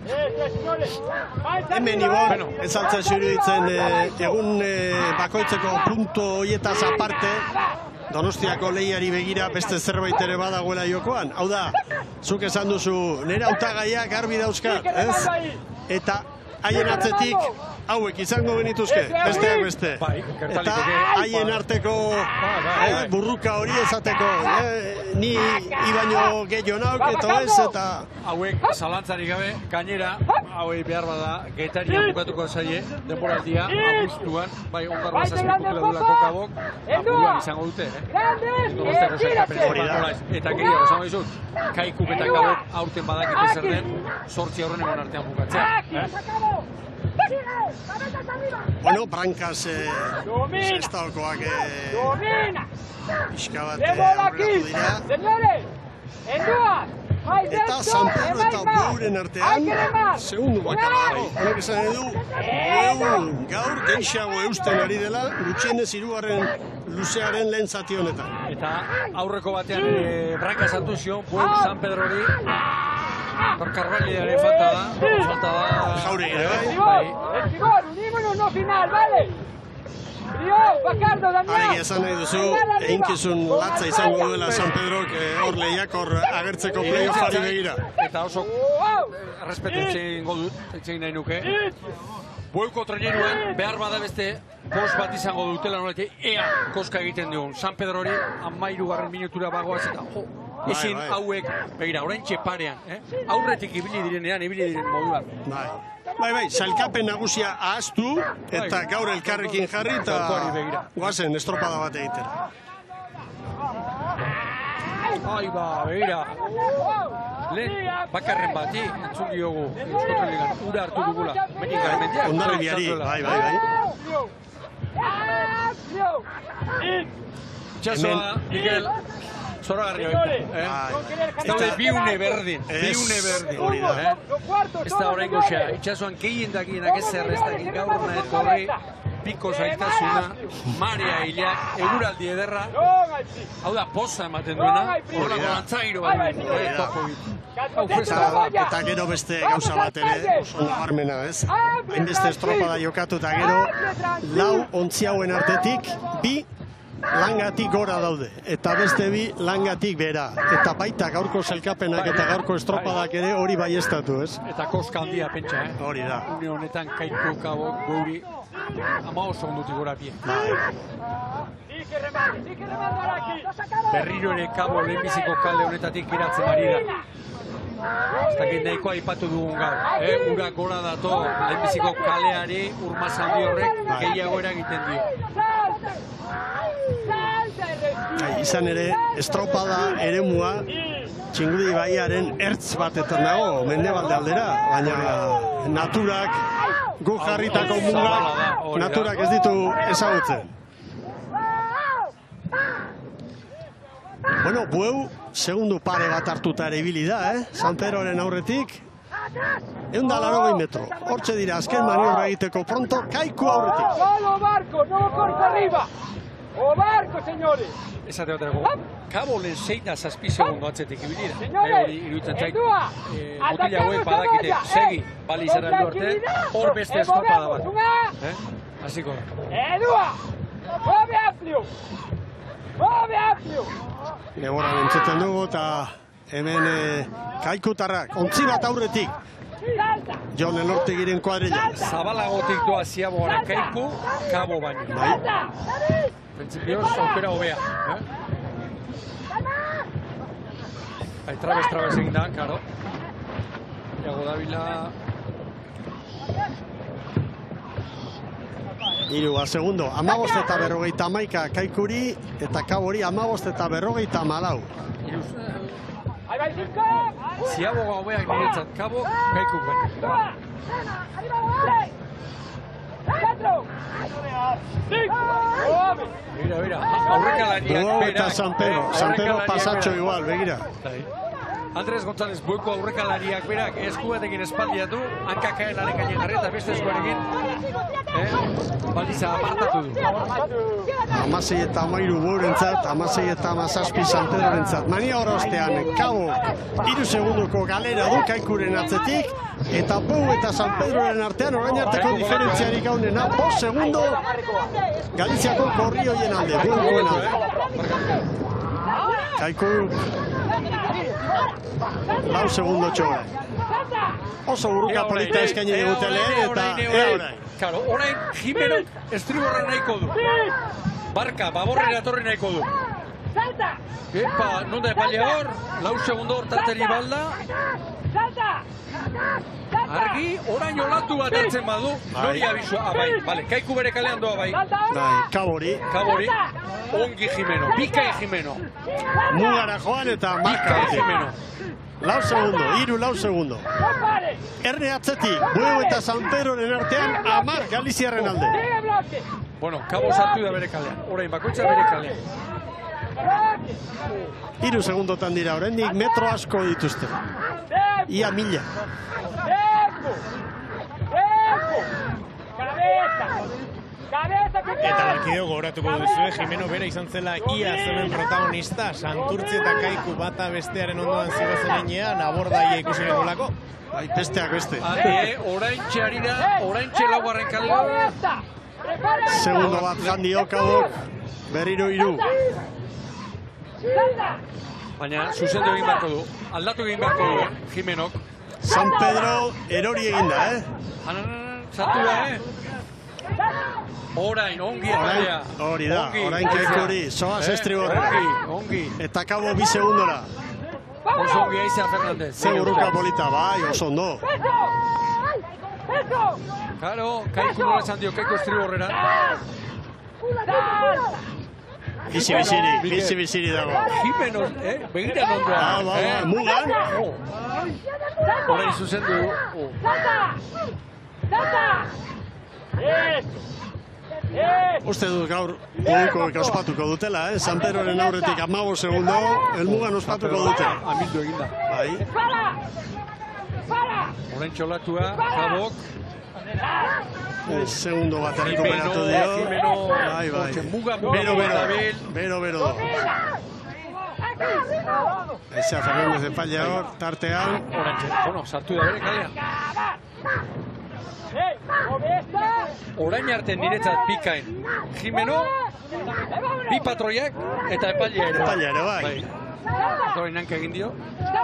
Hemen Ibon, ez altza iruditzen egun bakoitzeko punto hoietaz aparte, Donostiako lehiari begira beste zerbait ere badagoela jokoan. Hau da, zuk esan duzu, nire hautagaiak garbi dauzkat, ez? Eta haien atzetik hauek izango genituzke, besteak beste. Eta haien arteko burruka hori ezateko, ni ibaino gehiago nauk, eta ez, eta... Hauek, zalantzari gabe, gainera, hauek behar bada, Getarian bukatuko zaie, denboraldia, abuztuan, bai, ondarra zazpikutela duelako kabok, apuruan izango dute, eh? Eta gehiago, esan baizut, Kaikuk eta kabok aurten badakite zer den, sortzi aurren egon artean bukatzea. Bueno, Brancas sextaokoak pixka bat aurreratu dira. Eta San Pedro eta Bueuren artean, segundu bakarra dago. Honek esan edu, Bueu gaur geixago eusten ari dela, gutxienez hirugarren luzearen lehen zati honetan. Eta aurreko batean Brancas hartu zio, Bueu San Pedro hori, Carvalho falta da, falta da... Jaure ere, bai? Estigor, unímonos no final, vale? Dio, Bacardo, Damián! Aregi esan nahi duzu, einkizun latza izango duela San Pedro, hor lehiak hor agertzeko playoffari begira. Eta oso errespetu etxein godut, etxein nahi nuke. Bueuko treneruan behar bada beste bost bat izango dutela noletik, ea koska egiten dugun. San Pedro hori, amairu garren minutura bagoaz eta jo, ezin hauek, begira, orain txeparean, aurretik ibili direnean, ibili diren moduan. Bai, bai, bai, sailkapen nagusia ahaztu eta gaur elkarrekin jarri eta guazen estropada bat egitera. Ai ba, begira, lehen bakarren bati, entzun diogu, euskotreligan, ura hartu dugula, menik garen mendiak. Ondarri biari, bai, bai, bai. Itxasoa, Miguel, zoragarria baita. Ez daude biune berdin, biune berdin. Hori da. Ez da horrein goxea, itxasoan gehien dakienak ez zerreztakin gaur nahi torri, piko zaitasuna, marea hilak, eguraldi ederra. Hau da, poza ematen duena, horrela gorantzairo bat duen, topo bit. Eta gero beste gauza bat ere, oso nabarmena, ez? Hainbeste estropada jokatu eta gero, lau ontzi hauen artetik, bi langatik gora daude, eta beste bi langatik bera. Eta baita gaurko zelkapenak eta gaurko estropadak ere hori baiestatu, ez? Eta koska handia pentsa, eh? Hori da. Une honetan Kaiku, Kabok, Bueuri, ama oso ondutik gora pie. Berriro ere Kabo lehenbiziko kale honetatik iratzen ari da. Ez dakit nahikoa aipatu dugun gaur. Eh? Ura gora dato lehenbiziko kaleari urmazaldi horrek gehiago eragiten dio. Izan ere, estropada eremua Txingudi baiaren ertz batetan dago, mendebalde aldera, baina naturak, gu jarritako mugak, naturak ez ditu ezagutzen. Bueno, Bueu, segundu pare bat hartuta ere ibili da, eh? San Pedroren aurretik, egun da larogei metro. Hortxe dira, azken maniobra egiteko pronto, Kaiku aurretik. ¡Solo barco, no corta arriba! ¡O barco, señores! Esate baterako, Kabo lehen zeita zazpi segundo atzetik ibilira. Hori iruditzen zait, motila hauek badakite, segi, bali izan aldo arte, hor beste estropada bat. Hasiko da. ¡Edua! ¡Mueve amplio! ¡Mueve amplio! Demora bentzeten dugu eta hemen Kaikutarrak, ontzi bat aurretik. Jon Elortegiren kuadrilla. Zabalagotik doa ziabogara Kaiku, Kabo baino. Bai. Principios, aukera hobea. Bai, trabez, trabez egin da, karo. Iago Davila... Irua, segundo, amabost eta berrogeita hamaika Kaikuri, eta Kabori amabost eta berrogeita malau. Ziaboga hobeak niretzat, Kabo, Kaiku baino. Begira, begira, aurrekalariak berak. Eta San Pedro, San Pedro pasatxo igual, begira. Andrés González Bueko aurrekalariak berak esku batekin espaldiatu, hankakaelaren gainen jarri eta beste eskuarekin baliza apartatu du. Amasei eta amairu Bueurentzat, amasei eta amazazpi San Pedrorentzat. Maniobra ostean, Kabo, iru segunduko galera du Kaikuren atzetik, eta Bou eta San Pedroren artean orain arteko diferentziarik gaunena, bost segundo Galiziako korri hoien alde, Boukoen alde. Kaikuk lau segundo txoa. Oso burruka polita eskaini digute lehen eta ea orain. Claro, orain Jimeno estriborra nahiko du. Barka, baborrera etorri nahiko du. Epa, nonda epaile hor, lau segundo hor tarteri balda. Argi, orain olatu bat hartzen badu, nori abizua, abai, bale, Kaiku bere kalean doa bai. Bai, Kabori. Kabori, ongi Jimeno, bikai Jimeno. Mugara joan eta marka Bikai Jimeno. Lau segundo, iru lau segundo. Erne atzetik, Bou eta San Pedroren artean, amar Galiziarren alde. Bueno, Kabo sartu da bere kalean, orain bakoitza bere kalean. Iru segundotan dira, oraindik metro asko dituzte. Ia mila. Eta barkideo gogoratuko duzue, Jimeno bera izan zela ia zenen protagonista, Santurtzi eta Kaiku bata bestearen ondoan zigozenean, abordaia ikusi dugulako. Bai, besteak beste. Ade, oraintxe ari da, oraintxe laugarren kalera. Segundo bat jandio Kabok, berriro iru. Baina, zuzendu egin beharko du, aldatu egin beharko du, eh, Jimenok. San Pedro erori eginda, eh? Anan, sartu da, eh? Orain, ongi epalea. Hori da, orain Kaikuri, soaz estriborrera. Ongi, ongi. Eta Kabo bi segundora. Oso ongi Aizea Fernandez. Ze burruka polita, bai, oso ondo. Karo, Kaiku nola esan dio, Kaiku estriborrera. Bizi biziri, bizi biziri dago. Jimeno, eh? Begira nondoa. Ah, ba, ba, mugan. Orain zuzendu. Uste dut gaur Boukoek ospatuko dutela, eh? San Pedroren aurretik amago segundo, elmugan ospatuko dute. Amindu eginda. Bai. Orain txolatua, Kabok. Segundo bat errekuperatu dio. Jimeno, Bai, bai. muga, muga, Bero, bero. dabil. Bero, bero do. Aizea Fernandez epailea hor, tartean. Orantxe, bueno, sartu da bere kalea. Orain arte niretzat pikain. Jimeno, bi patroiak eta epailea ere. Epailea ere, bai. Orain hanka egin dio.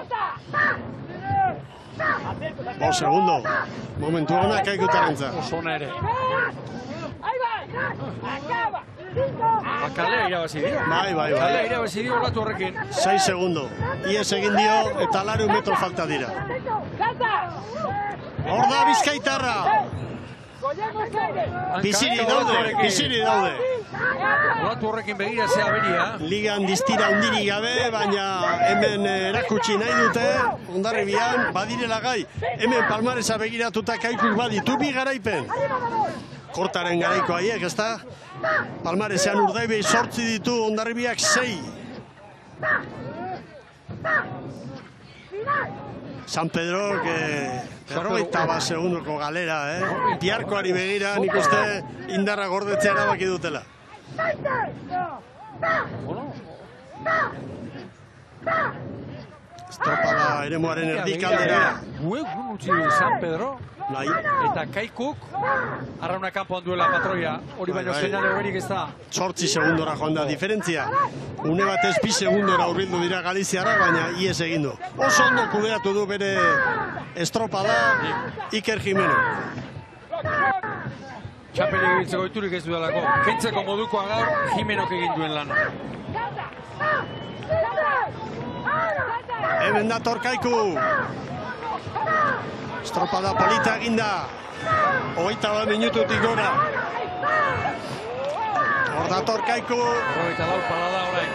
Bo segundo. Momentu hona Kaikutarentza. Oso ona ere. Kalea irabazi dio. Bai, bai, Kalea bai. irabazi dio olatu horrekin. sei segundo. Ies egin dio eta laru metro falta dira. Hor da Bizkaitarra. Biziri daude, biziri daude. Olatu horrekin begira zea beria. Ligan distira hundirik gabe, baina hemen erakutsi nahi dute, Hondarribian, badirela gai. Hemen palmaresa begiratuta Kaikuk baditu bi garaipen. Kortaren garaiko haiek, ezta? Palmaresean Urdaibei sortzi ditu, Hondarribiak sei. San Pedro, que berrogeita bat segundoko galera, eh? Biarkoari begira, nik uste indarra gordetzea erabaki dutela. Estropada eremuaren erdikaldera. Buek utzi San Pedro. Bai. Eta Kaikuk, arrauna kanpoan duela patroia. Hori baino Bai, bai. seinale hoberik ez da. Zortzi segundora joan da diferentzia. Une batez bi segundora urbildu dira Galiziarra, baina ies egin du. Oso ondo kudeatu du bere estropada Iker Jimeno. Txapelik ibiltzeko iturik ez dudalako. Kentzeko modukoa gaur, Jimenok egin duen lana. Hemen dator Kaiku. Estropada polita eginda. Hogeita bat minututik gora. Hor dator Kaiku. Horreita lau palada orain.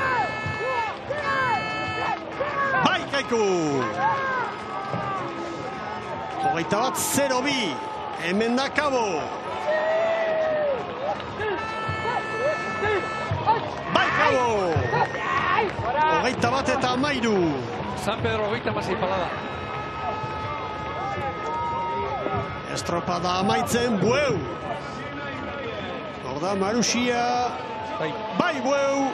Bai Kaiku. Hogeita bat zero bi. Hemen da Kabo. Bai Kabo. Hogeita bat eta amairu. San Pedro hogeita hamasei palada. Estropada amaitzen Bueu. Hor da Marusia. Bai. Bai Bueu.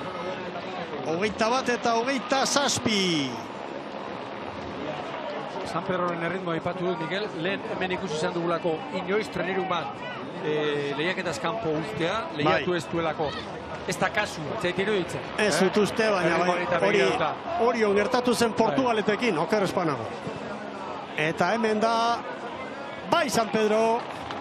Hogeita bat eta hogeita zazpi. San Pedroren erritmoa aipatu dut, Mikel, lehen hemen ikusi izan dugulako inoiz trenerun bat e, lehiaketaz kanpo ustea, lehiatu ez duelako. Ez da kasu, zait iruditzen. Ez dut uste, baina hori hori gertatu zen Portugaletekin, oker espanago. Eta hemen da, bai San Pedro,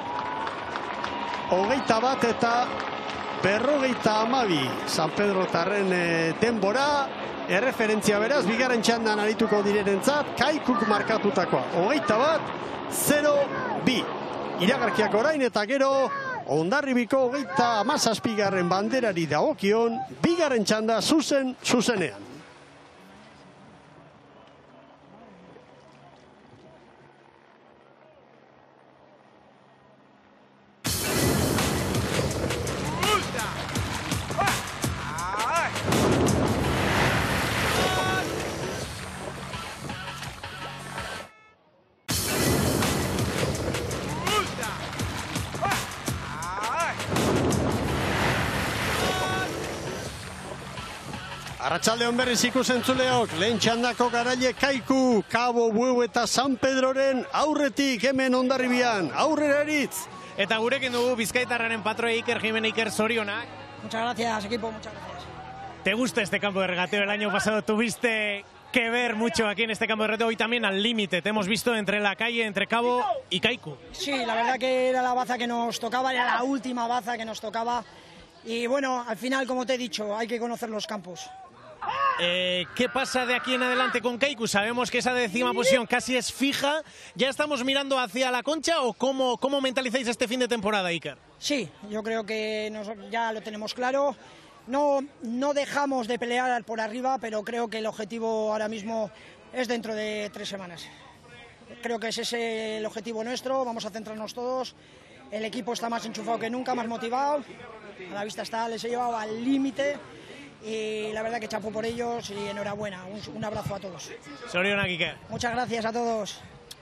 hogeita bat eta berrogeita amabi San Pedro tarren denbora, erreferentzia beraz, bigarren txandan arituko direnentzat, Kaikuk markatutakoa. Hogeita bat, zero bi. Iragarkiak orain eta gero, Hondarribiko hogeita hamazazpigarren banderari dagokion, bigarren txanda zuzen, zuzenean. Arratsalde on berriz ikusentzuleok, lehen txandako garaile Kaiku, Kabo, Bueu eta San Pedroren aurretik hemen Hondarribian, aurrera eritz. Eta gurekin dugu Bizkaitarraren patroa Iker Jimenez, Iker, zorionak. Muchas gracias, equipo, muchas gracias. ¿Te gusta este campo de regateo? El año pasado tuviste que ver mucho aquí en este campo de regateo, hoy también al límite. Te hemos visto entre la calle, entre Cabo y Kaiku. Sí, la verdad que era la baza que nos tocaba, era la última baza que nos tocaba. Y bueno, al final, como te he dicho, hay que conocer los campos. Eh, ¿Qué pasa de aquí en adelante con Kaiku? Sabemos que esa décima posición casi es fija. ¿Ya estamos mirando hacia la Concha o cómo, cómo mentalizáis este fin de temporada, Iker? Sí, yo creo que nos, ya lo tenemos claro. No, no dejamos de pelear por arriba, pero creo que el objetivo ahora mismo es dentro de tres semanas. Creo que ese es el objetivo nuestro, vamos a centrarnos todos. El equipo está más enchufado que nunca, más motivado. A la vista está, les he llevado al límite. Y la verdad que chapo por ellos y enhorabuena. Un, un abrazo a todos. Zorionak, Iker. Muchas gracias a todos.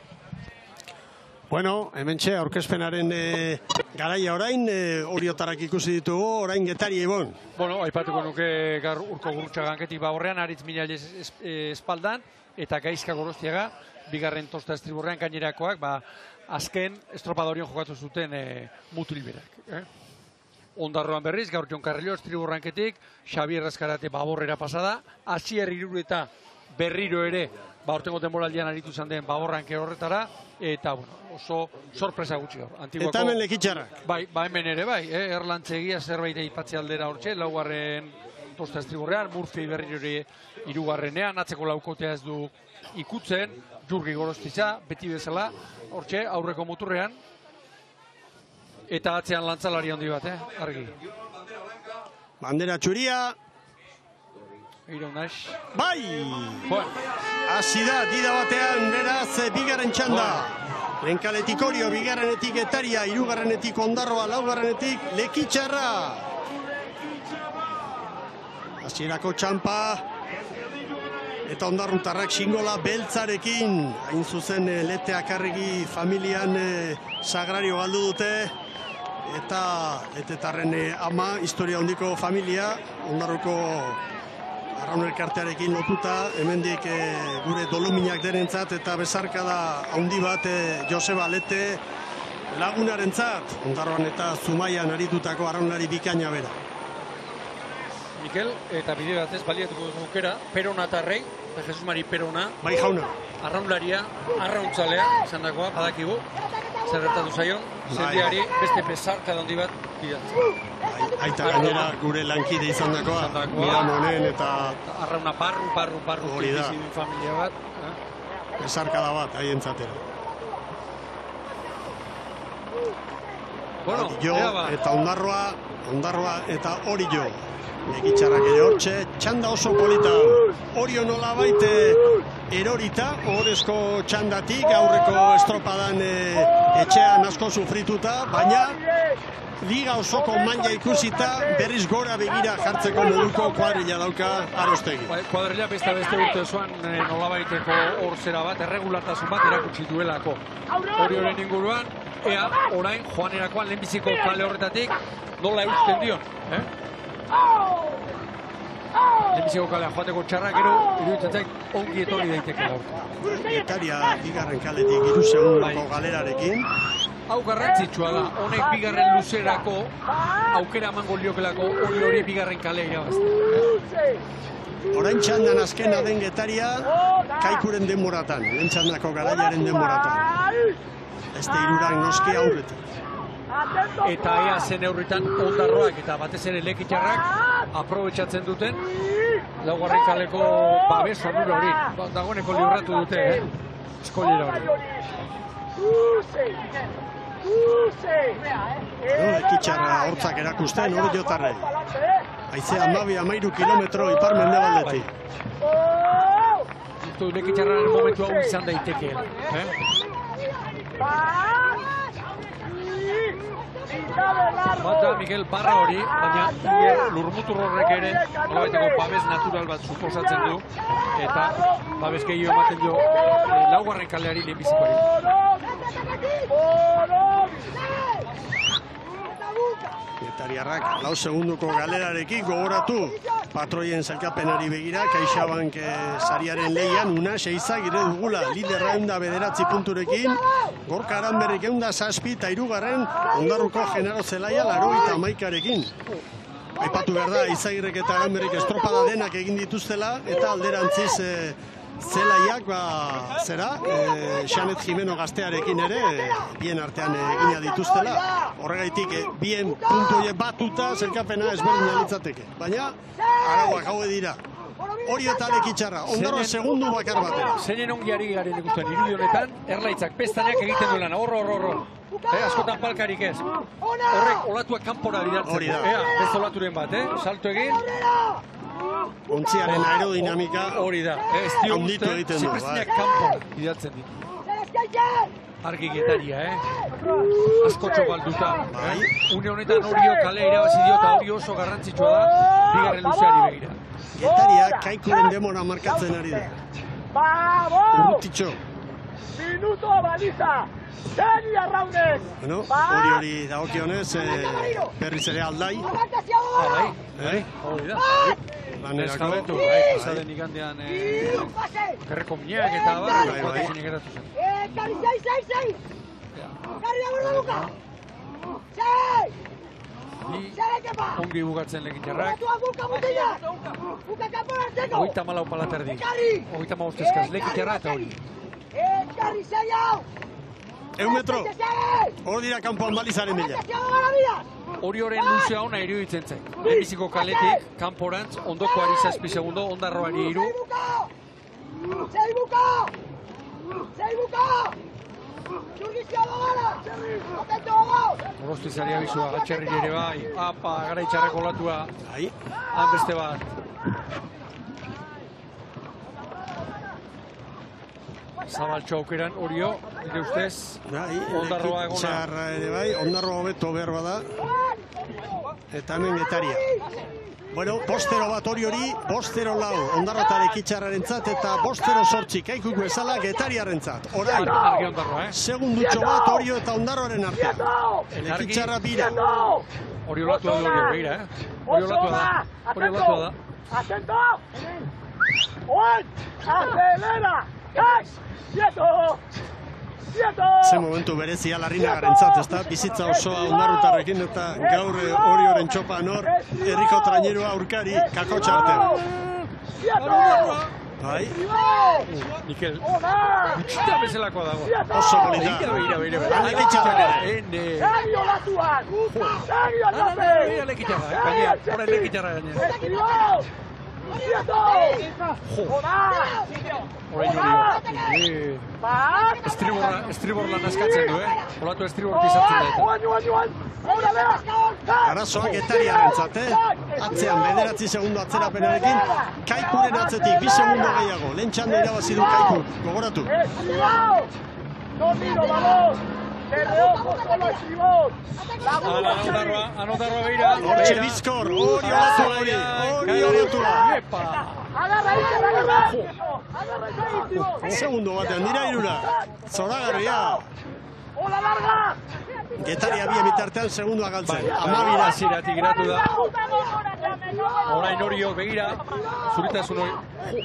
Bueno, hementxe aurkezpenaren e, garaia orain, e, oriotarak ikusi ditugu, orain Getari Ibon. Bueno, aipatuko nuke gaur urko gurutxaganketi baurrean, aritz mila espaldan, eta gaizka gorostiaga, bigarren tosta estriborrean gainerakoak, ba, azken estropadorion jokatu zuten e, mutilberak. Eh? Ondarroan berriz, gaur Jon Carrillo estriborranketik, Xabier Azkarate baborrera pasada, Asier Iruru eta berriro ere, ba, ortengo denboraldian aritu izan den baborranke horretara, eta, bueno, oso sorpresa gutxi gaur. Antiguako, eta hemen lekitxarrak. Bai, ba hemen ere, bai, eh? Erlantzegia zerbait eipatze aldera hortxe, laugarren tosta estriborrean, Murphy berriro ere irugarrenean, atzeko laukotea ez du ikutzen, Jurgi Gorostiza, beti bezala, hortxe, aurreko muturrean, eta atzean lantzalari handi bat, eh? Argi. Bandera txuria. Ironaz. Bai! Bueno. Hasi da, dida batean, beraz, bigarren txanda. Lenkaletik Orio, bigarrenetik Getaria, hirugarrenetik Ondarroa, laugarrenetik Lekitxarra. Hasierako txampa. Eta Ondarrutarrak xingola beltzarekin. Hain zuzen, Lete Akarregi familian sagrario galdu dute. Eta Letetarren ama, historia hondiko familia, Ondarruko Arraun elkartearekin lotuta, hemendik e, gure doluminak derentzat eta bezarkada handi bat e, Joseba Lete lagunarentzat, Ondarroan eta Zumaian aritutako arraunlari bikaina bera. Mikel, eta bide batez baliatuko dugu aukera, Peronatarrei, Jesus Mari Perona. Bai jauna. Arraunlaria, arrauntzalea, izan dagoa, badakigu, zerretatu zaion, zendiari beste pesarka handi bat bidatzen. Aita gainera gure lankide izan dakoa, Miramonen eta... Arrauna barru, barru, barru, bizidun familia bat. Pesarkada bat, haien zatera. Bueno, jo, eta Ondarroa, Ondarroa eta hori jo. Lekitxarrak ere hortxe, txanda oso polita. Orio nola baite erorita, horrezko txandatik, aurreko estropadan e, etxean asko sufrituta, baina liga osoko maila ikusita, berriz gora begira jartzeko moduko kuadrilla dauka Arostegi. Kuadrilla beste beste urte zuan e, nola baiteko hor zera bat, erregulartasun bat erakutsi duelako. Orioren inguruan, ea, orain, joanerakoan lehenbiziko kale horretatik, nola eusten dion, eh? lehenbiziko kalea joateko txarra, gero, iruditzen zait, ongi etorri daiteke gaur. Getaria bigarren kaletik hiru segundoko galerarekin. Hau garrantzitsua da, honek bigarren luzerako, aukera emango liokelako, hori hori bigarren kalea irabazte. Orain txandan azkena den Getaria, Kaikuren denboratan, lehen txandako garaiaren denboratan. Beste hirurak noski aurretik. Eta ea zen eurritan ondarroak eta batez ere Lekitxarrak aprobetxatzen duten laugarren kaleko babes onura hori. Dagoeneko libratu dute, eh? Eskolera hori. Lekitxarra hortzak erakusten hori jotarrei. Haize hamabi hamairu kilometro ipar mendebaldetik. Lekitxarraren momentu hau izan daitekeela. Bata Miguel Barra hori, baina lurmutur horrek ere nolabaiteko babes natural bat suposatzen du eta babes gehiago ematen dio laugarren kaleari lehenbizikoari. Getariarrak lau segunduko galerarekin gogoratu patroien sailkapenari begira, CaixaBank sariaren lehian una seizak ire dugula, liderra eunda bederatzi punturekin, Gorka Aranberrik eunda zazpi eta irugarren Ondarruko Genaro Zelaia laro eta maikarekin. Aipatu behar da, Izagirrek eta Aranberrik estropada denak egin dituztela eta alderantziz e, Zelaiak, ba, zera, e, Xanet Jimeno gaztearekin ere, e, bien artean egina dituztela. Horregaitik, e, bien puntu horiek batuta, zelkapena ezberdin alitzateke. Baina, arauak hauek dira. Hori eta Lekitxarra, Ondarroa segundu bakar batera. Zeinen ongiari garen ikusten irudi honetan, erlaitzak pestanak egiten du lan, horro, horro, horro. Eh, askotan palkarik ez. Horrek olatuak kanpora bidatzen. Hori da. Ea, beste olaturen bat, eh? Salto egin. Ontziaren aerodinamika hori da. Ez dio handitu egiten du. Ziprestinak kanpora bidatzen ditu. Argi Getaria, eh? Asko txokalduta. Bai. Une honetan Orio kale irabazi dio eta hori oso garrantzitsua da bigarren luzeari begira. Getaria Kaikuren demora markatzen ari da. Urrutitxo. Minuto baliza. Segi arraunek. Bueno, hori hori dagokionez, eh, berriz ere aldai. Ah, bai, bai, hori da. Lanerako. Eskabetu, bai, pasaden igandean kerreko minak eta barra, Bai, bai. batekin egeratu zen. Eh, Kari, sei, sei, sei. Kari, da borda buka. Sei. Ni ongi bukatzen Lekitxarrak. Buka, buka, mutila. Buka kanpora hartzeko. Hogeita malau palaterdi. Hogeita maustezkaz Lekitxarra eta hori. Eh, Kari, sei hau. Eun metro. Hor dira kanpoan balizaren bila. Orioren luzea ona iruditzen zen. Lehenbiziko kaletik, kanporantz, ondokoari zazpi segundo, ondarroari iru. Sei buka! Sei buka! Zurgizia dogara! Atento dago! Orostizari abizua, atxerri ere bai. Apa, gara itxarreko olatua. Bai. Han beste bat. Zabaltxo aukeran, Orio, nire ustez, Bai, ondarroa egona. Lekitxarra ere bai, ondarroa hobeto behar bada. Eta hemen Getaria. Bueno, bostero bat hori hori, bostero lau, Ondarroa eta Lekitxarraren zat, eta bostero sortzi, Kaikuko bezala Getariaren zat. Orain, Argi ondarroa, eh? segundutxo bat Orio eta Ondarroaren artean. Lekitxarra bira. Hori olatua du Orio, begira, eh? Hori olatua da. Hori olatua da. Atento! Oen! Acelera! Kai! Quieto! Quieto! Ze momentu berezia Larrinagaren zat, ez da? Bizitza osoa Ondarrutarrekin eta gaur Orioren txopan hor, herriko trainerua aurkari kakotxa artean. Quieto! Bai, Mikel, gutxita bezalakoa dago. oso polita. Begira, begira, begira. Lekitxarra ere. Ene. Segi olatuan! Segi Ah, olatuan! begira Lekitxarra, eh? Gainera, horren Lekitxarra gainera. Quieto! Ona! Orain Orio. Bat! Estriborra, estribor lan askatzen du, eh? Olatu estribor pisatzen da eta. Oan, oan, oan! Aura beha! Arazoa Getariaren zat, eh? Atzean, bederatzi segundo atzerapenarekin, Kaikuren atzetik, bi segundo gehiago. Lehen txanda irabazi du Kaiku, gogoratu. ¡Estribao! ¡No miro, vamos! ¡De reojo solo estribón! ¡La Ala, burla anotarroa, anotarroa begira. Hortxe bizkor, hori olatu hori, hori olatu. Epa! ¡Agarra, Iker, agarra! ¡Agarra, Iker, estribón! Segundo batean dira irura, zoragarria. ¡Ola larga! Getaria bien bitartean segundua galtzen. Bai, Amabira. hasieratik geratu da. Orain Orio begira, zuritasun hori.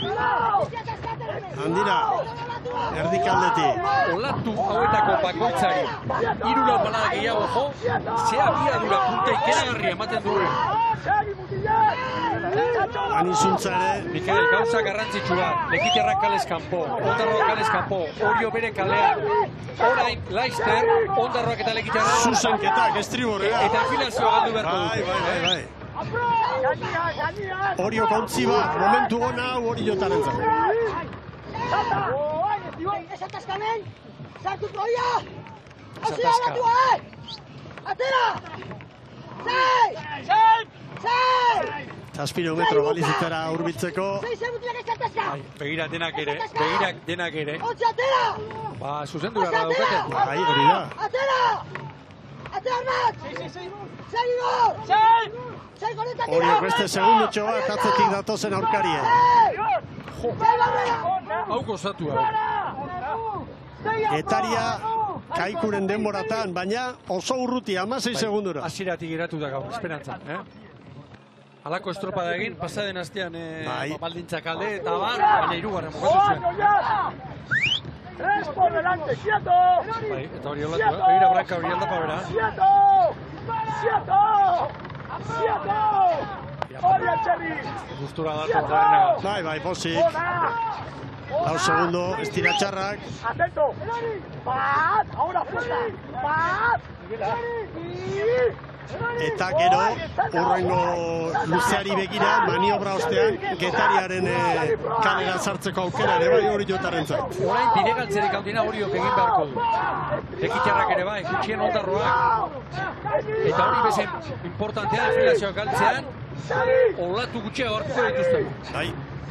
Handira, erdikaldetik. Olatu hauetako bakoitzari hiru lau balada gehiago jo, ze abiadura punta ikeragarria ematen du. Anizuntza ere. Mikel, gauza garrantzitsua, Lekitiarrak kalez kanpo, Ondarroak kalez kanpo, Orio bere kalean. Orain, Laizter, Ondarroak eta Lekitiarrak. Zuzenketak, estriborrea. Eta enfilazioa galdu beharko Bai, du. bai, bai, bai. Orio kontzi bat, momentu gona hau Oriotaren zen. Ez ataskamen! Sartuko ia! Hauzi Ataska. alatu, eh! Atera! Sei! Sei! Sei! Zazpiro metro balizitera hurbiltzeko. Sei segunduak ez ataska! Bai, begira denak ere, begira denak ere. Ontzi atera! Ba, zuzendu beharra daukate. Bai, hori da. Atera! Atera armat! Sei gol! ¡Sei! Sei goletak Oriok beste segundutxo bat atzetik datozen aurkarie. Sei barrera! Hau gozatu hau. Getaria Kaikuren denboratan, baina oso urruti, hamasei segundura. Hasieratik geratu da gaur, esperantzan, eh? Halako estropada egin, pasaden astean eh, Bai. baldintzak alde eta bar, baina hirugarren bukatu zuen. ¡Tres por delante! ¡Quieto! Bai, eta hori olatu, eh? Begira branka hori aldapa bera. ¡Quieto! ¡Quieto! ¡Quieto! ¡Oria Txerri! Gustura datu garrinaga. Bai, bai, posik. ¡Ona! Lau segundo, estira txarrak. ¡Atento! ¡Pat! ¡Ahora fuerza! ¡Pat! Eta gero, urrengo luzeari begira, maniobra ostean, Getariaren eh, kalera sartzeko aukera ere bai Oriotaren zait. Orain bide galtzerik handina Oriok egin beharko du. Lekitiarrak ere bai, gutxien Ondarroak. Eta hori bezen importantea enfilazioak galtzean, olatu gutxiago hartuko dituzten. Bai,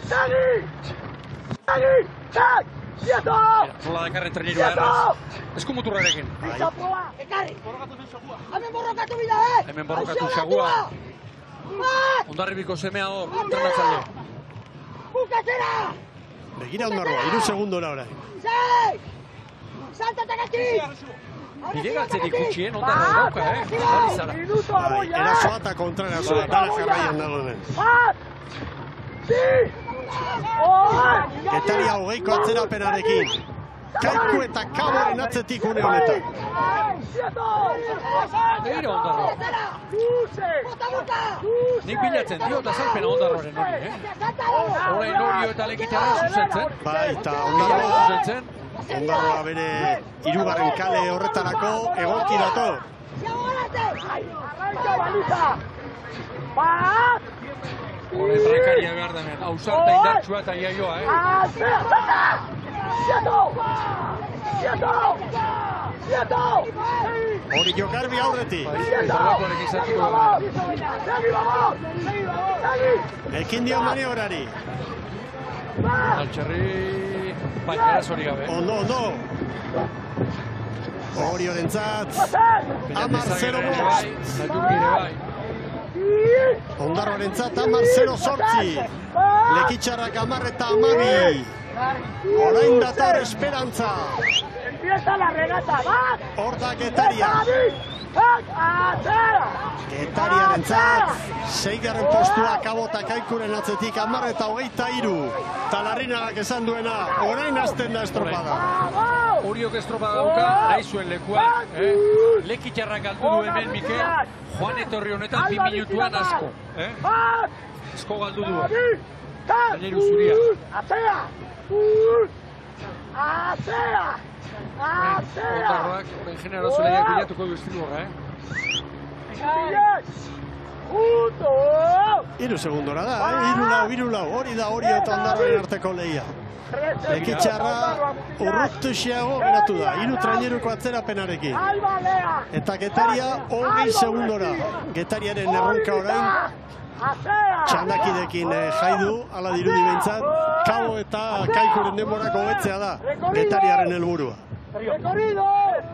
¡Quieto! Nola dakarren trenirua erraz. Eskumuturrarekin. Ekarri! Hemen borrokatu bida, eh! Hemen borrokatu Hauzi Xagua. olatua! Bat! Ondarribiko semea hor, entrenatzaile. Bukatzera! begira Ondarroa, iru segundora orain. Sei! Saltatagatik! Bide galtzerik gutxien Ondarroa dauka, eh? Balizara. ¡Minuto a Bai, Boya! erasoa eta kontraerasoa, dara jarraian dago hemen. ¡Pat! ¡Sí! ¡Oh! Getaria hogeiko atzerapenarekin. Kaiku eta Kaboren atzetik une honetan. Begira Ondarroa. Bota, bota! Nik bilatzen dio eta zalpena Ondarroaren hori, eh? Orain Orio eta Lekitiarra zuzentzen. Bai, eta Ondarroa Ondarroa, zuzentzen. Ondarroa bere hirugarren kale horretarako egoki dato. ¡Arranca baliza! ¡Pat! Horren brankaria behar da hemen. Ausarta indartsua eta iaioa, eh? ¡Atea! ¡Quieto! ¡Quieto! ¡Quieto! Hori jokarbi aurretik. Bai, eta horratuarekin zatuko da. ¡Segui, vamos! ¡Segui! Ekin dio maniobrari. Altxerri... Bai, eraz hori gabe. Ondo, ondo. Oriorentzat. Amar zero ere bost. bai, Zalduki ere bai. Ondarroarentzat amar zero sortzi. Lekitxarrak amar eta amabi. Orain dator esperantza. Empieza la regata, va. Hor da Getaria. ¡Atea! Getariarentzat, seigarren postua Kabota Kaikuren atzetik amar eta hogeita hiru. Talarrinagak esan duena, orain hasten da estropada. Oriok estropa dauka, nahi zuen lekua. Eh? Lekitxarrak galdu du hemen, Mikel. Joan etorri honetan bi minutuan asko. Eh? Asko galdu du. Gaineru zuria. ¡Atea! ¡Atea! ¡Atea! Ondarroak, orain genero zuleiak bilatuko du estilua, eh? ¡Punto! Hiru segundora da, eh? Hiru lau, hiru lau, hori da hori eta Ondarroaren arteko lehia. Lekitxarra urrutuxiago geratu da, hiru traineruko atzerapenarekin. Eta Getaria hogei segundora. Getariaren erronka orain txandakidekin eh, jaidu, ala dirudi behintzat, Kabo eta Kaikuren denborako hobetzea da Getariaren helburua. Recorrido.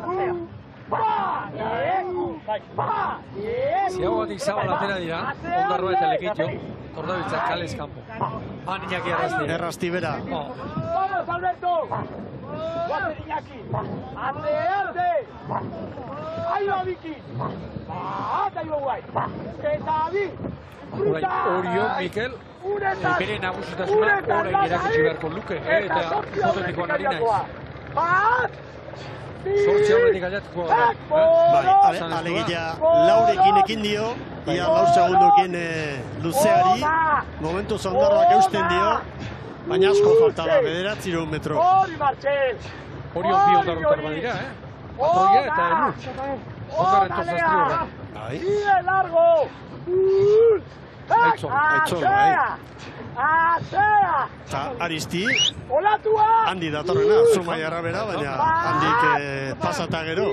Ziagoatik zabal atera dira, Ondarroa eta Lekitxo, tordabiltzak kalez kanpo. Han Iñaki Arrasti. Errasti bera. Oh. ¡Vamos, Alberto! ¡Guate, Iñaki! ¡Adelante! Ahí va Vicky. Bat, ahí va guai. Eta bi. Orain Orio, Mikel, bere nagusitasuna orain erakutsi beharko luke, eta hipotetikoan ari naiz. Bat. Zortzi aurretik aiatuko gara. Bai, alegia laurekin ekin dio, ia lau segundokin luzeari, momentu zondarroak eusten dio, baina asko falta da, bederatziehun metro. Hori Martxel. Orion bi ondarrotar badira, eh? Patroia eta Elur. Ondarren tozaztri horra. Bai. Bide largo. Aitzol, aitzol, bai. Atzea. Eta Aristi, Olatua. handi datorrena, Zumai arabera, baina handik eh, pasata gero.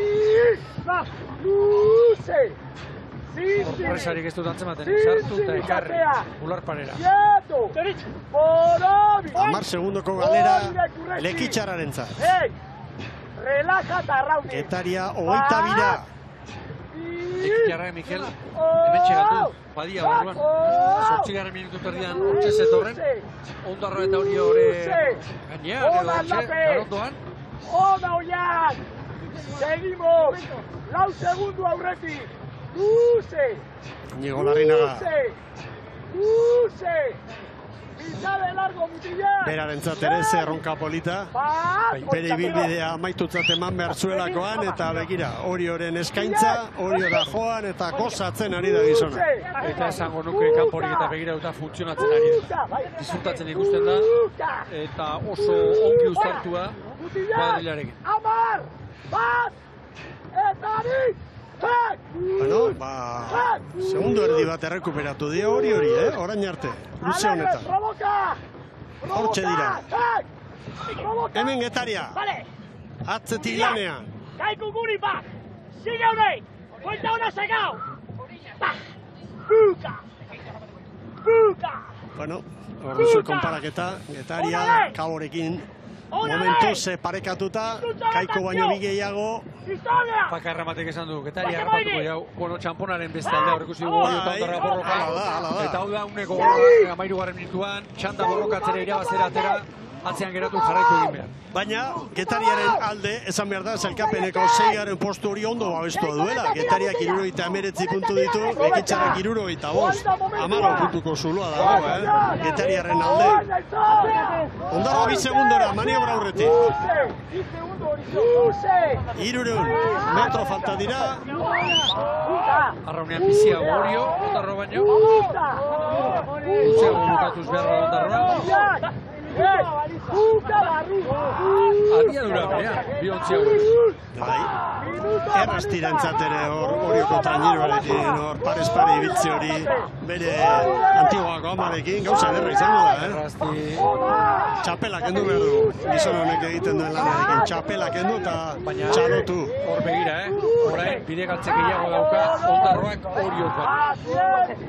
Luze. Sorpresarik ez dut antzematen, sartu eta ekarri, ularparera. Quieto. Borobi. Hamar segundoko galera lekitxarraren zat. Hey. Relaja eta arraune. Getaria hogeita bira. Lekitxarra, Mikel, hemen txegatu, badia barruan. Zortzigarren minutu terdian hortxe zetorren, ondarro eta hori hori gainean, edo hortxe, garondoan. Ona oian. Seguimos. Lau segundu aurretik. Luze. Inigo Larrinaga. Luze. Luze. Bizade largo mutilean. Beraren ere ze erronka polita. Bere ibilbidea amaitutzat eman behar zuelakoan, eta begira, Orioren eskaintza, Oriora joan eta gozatzen ari da gizona. Eta esango nuke kanporik eta begiratuta funtzionatzen ari da. Disfrutatzen ikusten da, eta oso ongi uztartua kuadrilarekin. Amar, bat, eta bi, tek! Bueno, ba, segundo erdi bat errekuperatu dio hori hori, eh? Orain arte, luze honetan. Hortxe dira. Hemen Getaria. Atzetik lanean. Kaiku guri bat. Sigue honei. Vuelta ona segau. Buka. Buka. Bueno, horrezu konparaketa, Getaria, Kaborekin, momentu ze parekatuta, Kaiko baino bi gehiago. Pakarra matek esan du, Getaria harrapatuko jau, bueno, txamponaren beste aldea horrekusi dugu, eta ondarra borroka, eta hau da uneko amairugarren minutuan, txanda borrokatzera irabazera atera, atzean geratu jarraitu egin behar. Baina, Getariaren alde, esan behar da, Zelkapeneko seigarren postu hori ondo babestua duela. Getariak hirurogeita hemeretzi puntu ditu, Lekitxarrak hirurogeita bost. Hamalau puntuko zuloa dago, eh? Getariaren alde. Ondarroa bi segundora, maniobra aurretik. Hirurehun metro falta dira. Arraunean biziago Orio, ondarro baino. Utseago bukatuz behar da ondarroa. Abiadura berean, biontziago. Bai, errastirantzat ere hor, Orioko traineroarekin, hor, pares pare ibiltze hori, bere antiguako amarekin, gauza ederra izango da, eh? Errasti. Txapela kendu behar du, gizon honek egiten duen lanarekin, txapela kendu eta txalotu. Hor begira, eh? Orain, bide galtze gehiago dauka, ondarroak Oriokoan.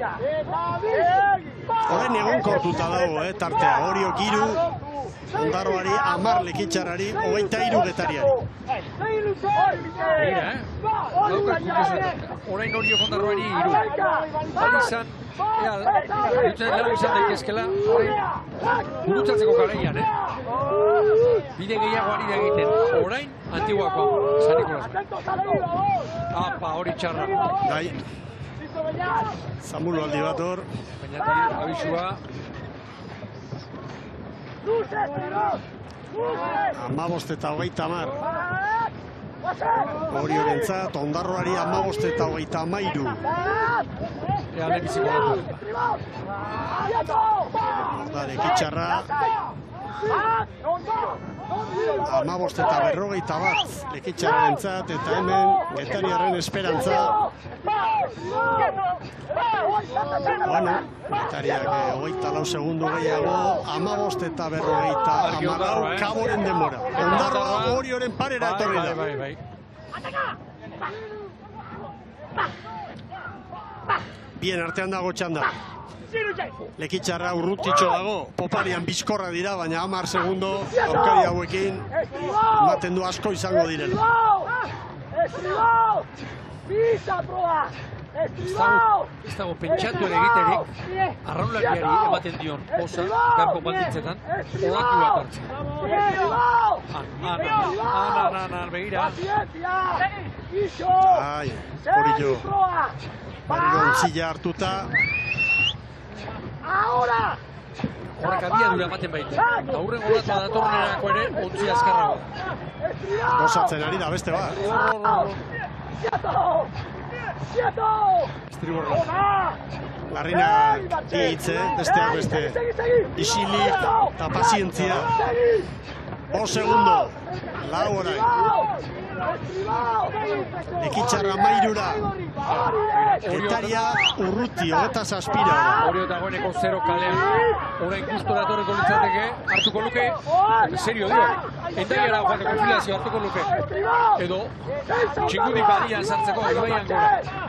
Orain egun kortuta dago, eh, tartea, Oriok hiru, ondarroari, amar Lekitxarrari, hogeita hiru Getariari. Begira, eh? Dauka kuriosoetan. Orain Oriok ondarroari hiru. Bai izan, ea, dutzen lau izan daitezkela, orain, gurutzatzeko garaian, eh? Bide gehiago ari da egiten, orain, antiguakoa, San Nikolas. Apa, hori txarra. Bai, Zambulo aldi bat hor. Bainatik, abisua. Amabost eta hogeita amar. Oriorentzat, ondarroari amabost eta hogeita amairu. Ea lehenbiziko dut. Da, Lekitxarra. Amabost eta berrogeita bat Lekitxarrarentzat, eta hemen Getariaren esperantza. Bueno, Getariak hogeita lau segundu gehiago, amabost eta berrogeita amalau Kaboren denbora. Ondarroa Orioren parera etorri da. Bai, bai, Bien artean dago txanda. Lekitxarra urrutitxo dago, poparian bizkorra dira, baina hamar segundo aurkari hauekin ematen du asko izango direla. Estribau! Bisa proa! Ez dago pentsatu ere egiterik, arraunlariari ematen dion posa, garko baldintzetan, olatu bat hartzen. Ana, ana, ana, begira. Ai, Orillo. Barrio ontzilla hartuta. Horrek abiadura ematen baita. Aurren golatu datorrenerako ere, ontzi azkarrago. Gozatzen ari da beste bat. Estriborra. Larrinak hitze, besteak beste. Isilik eta pazientzia. Bo segundo. Lau orain. Ekitxarra mairura. Getaria urruti, hogeta zazpira. Orio dagoeneko zero kalean. Orain guztu datorreko litzateke, hartuko luke, serio dio, endaiara joateko filazio hartuko luke. Edo, txingudi badian sartzeko, ibaian gora.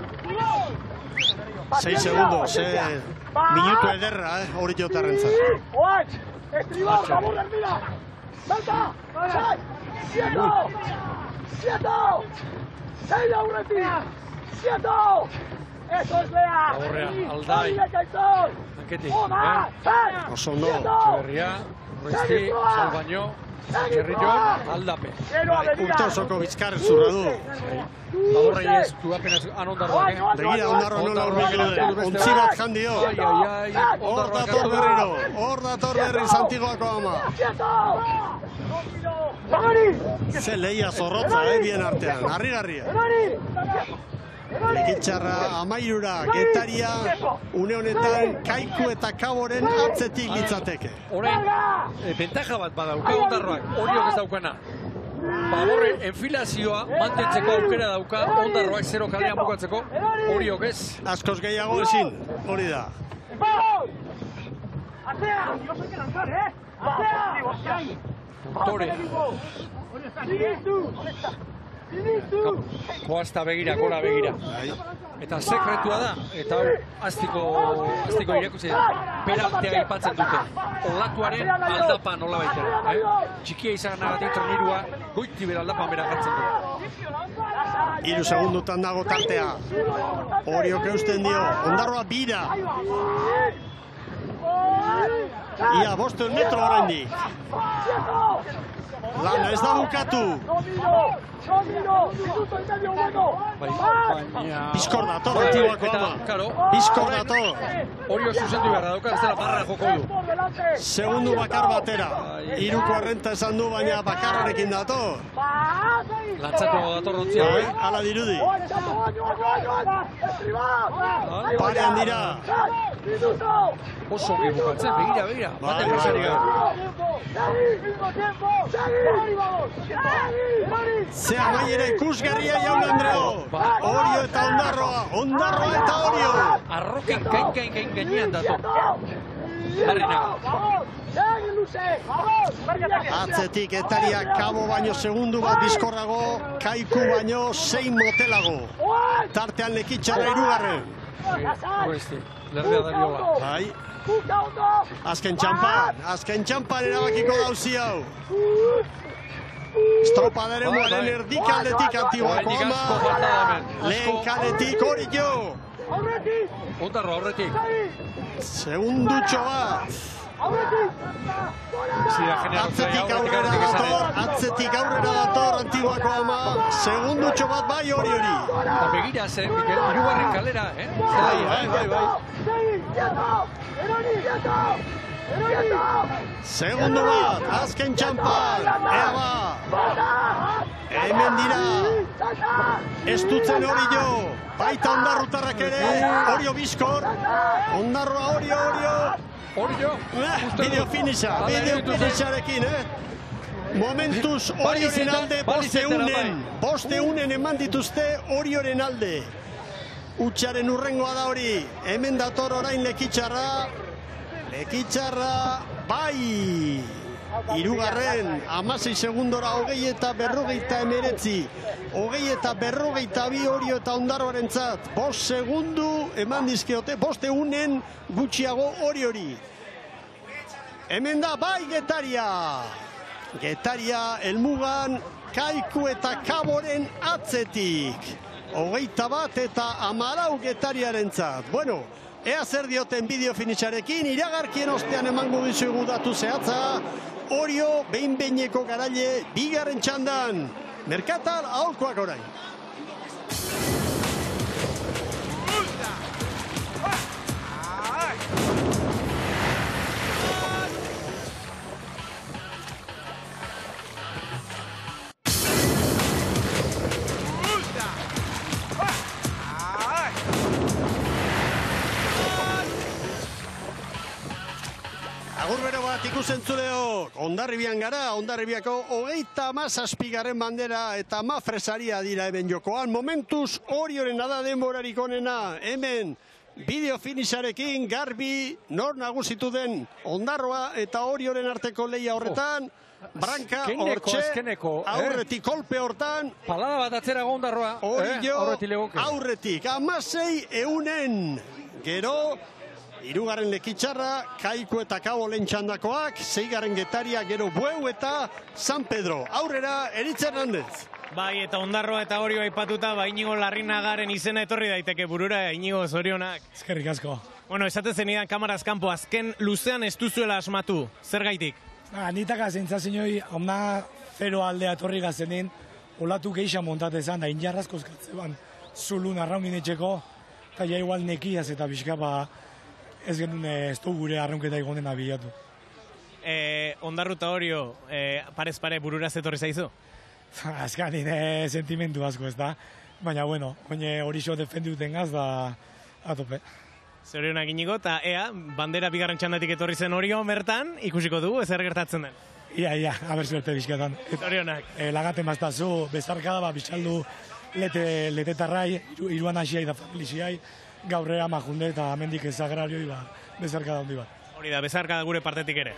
Sei segundo, ze minutu ederra, eh, hori jotarrentzat. Estribao, labur ermira! Salta! Sai! Sieto! Sieto! Sei aurretik! Sieto! Eso es Lea! Laborrea, Aldai. Anketi, eh? Oso ondo. Txeberria, Ruesti, Salbaño, Gerrillo, Aldape. Urte osoko bizkar zurra du. Laborrei ez, du apenas anondarroak, eh? Begira, ondarro nola urbildu den. Ontzi bat jandio. Ai, ai, ai, Hor dator berriro. Hor dator berri Santigoako ama. Ze leia zorrotza, eh, bien artean. Harri-garria. Lekitxarra amairura, Getaria, une honetan Kaiku eta Kaboren atzetik litzateke. Orain, bentaja bat badauka ondarroak, Oriok ez daukana. Baborren enfilazioa mantentzeko aukera dauka, ondarroak zero kalean bukatzeko, Oriok ez. Askoz gehiago ezin, hori da. Tore. Koazta begira, gora begira. Eta sekretua da, eta hau aztiko, aztiko irakuzi, penaltea aipatzen dute. Olatuaren aldapan nola baita. Eh? Txikia izan nagatik trenirua, goiti bera aldapan bera jartzen du. Hiru segundutan dago tartea. Oriok eusten dio, ondarroa bira. Ia, bosteun metro oraindik. Lana ez da bukatu. Bizkor dator, antiguako ama. Bizkor dator. Orio zuzendu beharra dauka, ez dela barra joko du. Segundu bakar batera. Hiruko errenta esan du, baina bakarrarekin dator. Lantzatu dator rontzia, bai? Hala dirudi. Parean dira. Oso ongi bukatzen, begira, begira. Baten presari gara. Ze amaiera ikusgarria jaun Andreo. Orio eta ondarroa, ondarroa eta Orio. Arroken gain gain gain gainean dator. Larrinaga. Atzetik Getaria Kabo baino segundu bat bizkorrago, Kaiku baino zein motelago. Tartean Lekitxarra hirugarren. Ruesti, lerdea dariola. Bai. Azken txampan, azken txampan erabakiko dauzi hau. Estropaderemoaren erdikaldetik Antiguako ama. Lehen kaletik Orillo. Ondarro, aurretik. Segundutxo bat. Atzetik aurrera dator, atzetik aurrera dator Antiguako ama. Segundutxo bat bai hori hori. Eta begira zen, Mikel, hirugarren kalera, eh? Bai, bai, bai, bai. Segundu bat, azken txampan, ea ba. Hemen dira. Ez dutzen Orillo, baita ondarrutarrak ere, Orio bizkor. Ondarroa Orio, Orio. Orio. Bideo finisha, bideo finisharekin, eh? Momentuz Orioren alde boste unen, boste unen eman dituzte Orioren alde. Utxaren urrengoa da hori, hemen dator orain Lekitxarra, Lekitxarra, bai! Hirugarren, hamasei segundora hogei eta berrogeita emeretzi, hogei eta berrogeita bi Orio eta ondarroarentzat, bost segundu eman dizkiote, boste unen gutxiago hori hori. Hemen da, bai Getaria! Getaria, elmugan, Kaiku eta Kaboren atzetik. hogeita bat eta amalau getariarentzat. Bueno, ea zer dioten bideo finitxarekin, iragarkien ostean emango dizugu datu zehatza, Orio behin-behineko garaile bigarren txandan. Merkatal aholkoak orain. Agurbero bat ikusentzuleo, Hondarribian gara, Hondarribiako hogeita hamazazpigarren bandera eta ama fresaria dira hemen jokoan. Momentuz Orioren da denborarik onena, hemen bideo finixarekin garbi nor nagusitu den Hondarroa eta Orioren arteko leia horretan. Branka, hortxe, aurretik kolpe hortan. Palada bat atzera Hondarroa. Orio, aurretik, amasei eunen. Gero, hirugarren lekitxarra, Kaiku eta Kabo lehen txandakoak, seigarren Getaria, gero Bueu eta San Pedro. Aurrera, Eritz Hernandez. Bai, eta Hondarroa eta Orio aipatuta, ba, Inigo Larrinagaren izena etorri daiteke burura, Inigo zorionak. Eskerrik asko. Bueno, esaten zenidan kamaraz kanpo, azken luzean ez duzuela asmatu, zer gaitik? Nitaka zentzazinoi, hona zero aldea etorri gazenin, olatu geixa montatezan, da injarrazko eskatzeban zulun arraunin etxeko, eta ja igual nekiaz eta pixka, ba, ez genuen ez du gure arraunketa igonen abilatu. Eh, Hondarru eta Orio, eh, parez pare bururaz etorri zaizu? Azkanin eh, sentimendu asko ez da, baina bueno, oine hori xo defendiuten gaz da atope. Zorionak Inigo, eta ea, bandera bigarren txandatik etorri zen Orio mertan, ikusiko dugu, ezer gertatzen den. Ia, ia, haber suerte bizkatan. Zorionak. Eh, lagaten baztazu, bezarkada, ba, bizaldu lete, letetarrai, iruan asiai da familiziai, gaurrea majunde eta amendik ezagrarioi, ba, bezarkada hondi bat. Hori da, bezarkada gure partetik ere.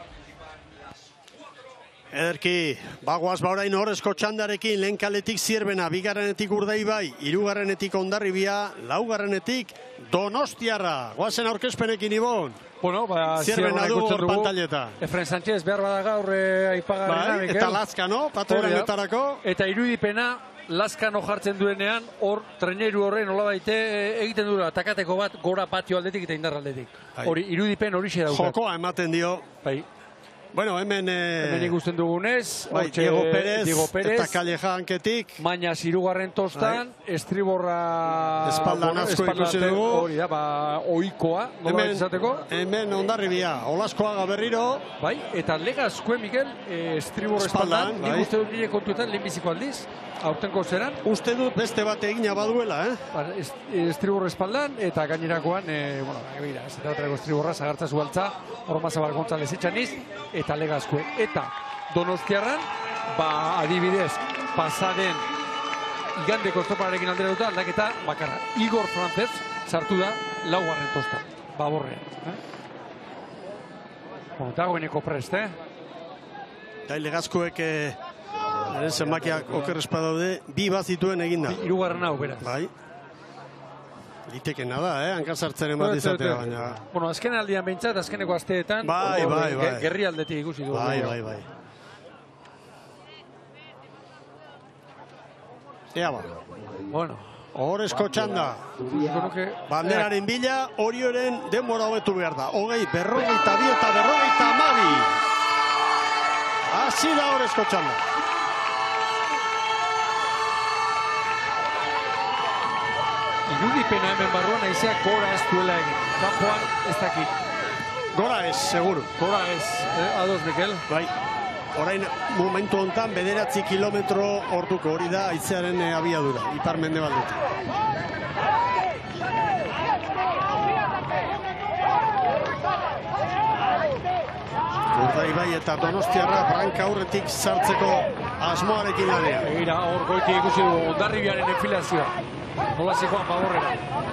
Ederki, bagoaz baurain horrezko txandarekin, lehen kaletik Zierbena, bigarrenetik Urdaibai, hirugarrenetik Hondarribia, laugarrenetik Donostiarra. Guazen aurkezpenekin, Ibon. Bueno, ba, Zierbena du hor pantaleta. Efren Sánchez behar bada gaur eh, aipagarrena, bai, eta Lazka, no? Patrullanetarako. Eta irudipena, Lazkano jartzen duenean, hor, treneru horren nola baite egiten dura, takateko bat, gora patio aldetik eta indar aldetik. Hori, irudipen hori xe daukat. Jokoa ematen dio. Bai. Bueno, hemen... Eh, hemen ikusten dugunez, bai, ortxe, Diego Pérez, Diego Pérez eta Calleja hanketik. Maina zirugarren tostan, bai. Estriborra... Espaldan asko ikusi dugu. Hori da, ba, oikoa, nola izateko. Hemen Hondarribia, Olaskoaga berriro. Bai, eta legazkoe, Mikel, eh, Estribor espaldan, espaldan bai. Nik uste dut nire kontuetan lehenbiziko aldiz, aurtenko zeran. Uste dut beste bat egina baduela, eh? Ba, est, Estribor espaldan, eta gainerakoan, eh, bueno, egira, ez eta otreko Estriborra, zagartza zualtza, Orma Zabal Gontzalez etxaniz, eta legazkoe. Eta Donostiarran, ba, adibidez, pasaden igandeko estopararekin aldera dut, aldaketa bakarra. Igor Frances sartu da laugarren tosta, baborrean. Eh? Bueno, dagoeneko prest, eh? Eta legazkoek... Eh... Eren zenbakiak oker espadaude, bi bat zituen eginda. Hirugarren hau, beraz. Bai. Litekena da, eh? Hankasartzen emat izatea, baina... Bueno, azken aldian behintzat, azkeneko asteetan... Bai, bai, bai. Gerri aldetik ikusi dugu. Bai, bai, bai. Ea ba. Bueno. Horrezko txanda. Banderaren bila, Orioren denbora hobetu behar da. Hogei, berrogeita bi eta berrogeita amabi. Hasi da horrezko txanda. Irudipena hemen barruan aizeak gora ez duela egin. Kampoan ez dakit. Gora ez, seguru. Gora ez, eh, ados, Mikel. Bai. Orain momentu hontan bederatzi kilometro orduko hori da aizearen eh, abiadura, ipar mendebaldetik. Urdaibai eta Donostiarra branka aurretik sartzeko asmoarekin ladea. Egira, hor goiti ikusi dugu Hondarribiaren enfilazioa. Nola zikoan baborrera.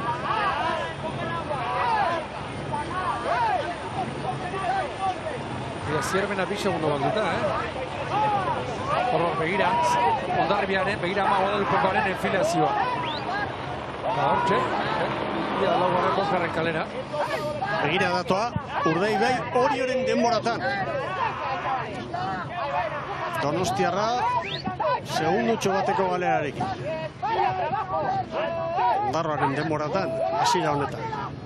Eta Zierbena bi segundo balduta, eh? Horro, begira, Hondarribiaren, begira ama Guadalupekoaren enfilazioa. Eta hor, txe, ia laugarren bosgarren kalera. Begira datoa, Urdaibai Orioren denboratan. Donostiarra segundutxo bateko galerarekin. Ondarroaren denboratan, hasiera honetan.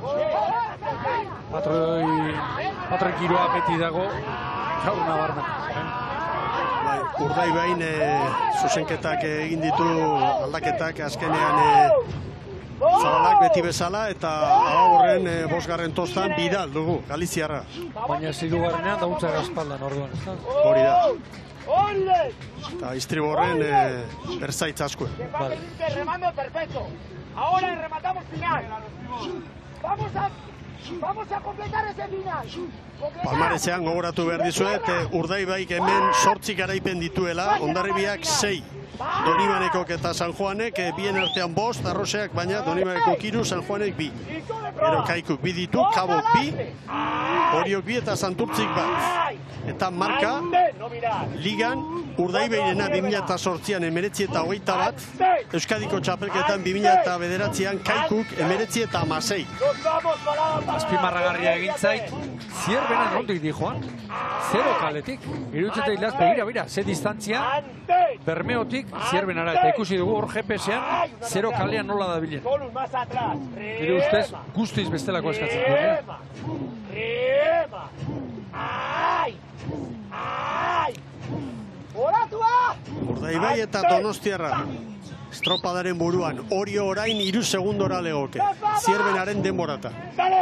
Patroi, patroi giroa beti dago, gaur nabarmen. Bai, Urdaibain e, zuzenketak egin ditu aldaketak azkenean e, Zabalak beti bezala eta Abagorren e, bosgarren tostan Bidal dugu, Galiziarra. Baina zirugarrenean dauntza gazpaldan orduan, ez da? Hori da. Eta Istriborren e, berzaitz askuen. Vale. Remando perfecto. Ahora rematamos final. Vamos a Vamos a completar ese final. Palmarezean gogoratu behar dizuet, Urdaibaik hemen sortzi garaipen dituela, Hondarribiak sei. Donibanekok eta San Juanek, bien artean bost, arroseak, baina Donibanekok hiru, San Juanek bi. Gero Kaikuk bi ditu, Kabok bi, Oriok bi eta Santurtzik bat. Eta marka, ligan, Urdaibairena bi mila zortzian emeretzi eta hogeita bat, Euskadiko txapelketan bi mila bederatzian Kaikuk emeretzi eta amasei. Azpimarragarria egin zait, Zierbena nondik di joan? Zero kaletik. Irutzeta hilaz, begira, begira, ze distantzia, Bermeotik Zierbenara, eta ikusi dugu hor G P S-ean, zero kalean nola da bilen. Gire ustez, guztiz bestelako eskatzen du. Rema! Ai! Ai! Oratua! Urdaibai eta Donostiarra. Estropadaren buruan, Orio orain iru segundora legoke. Zierbenaren denborata.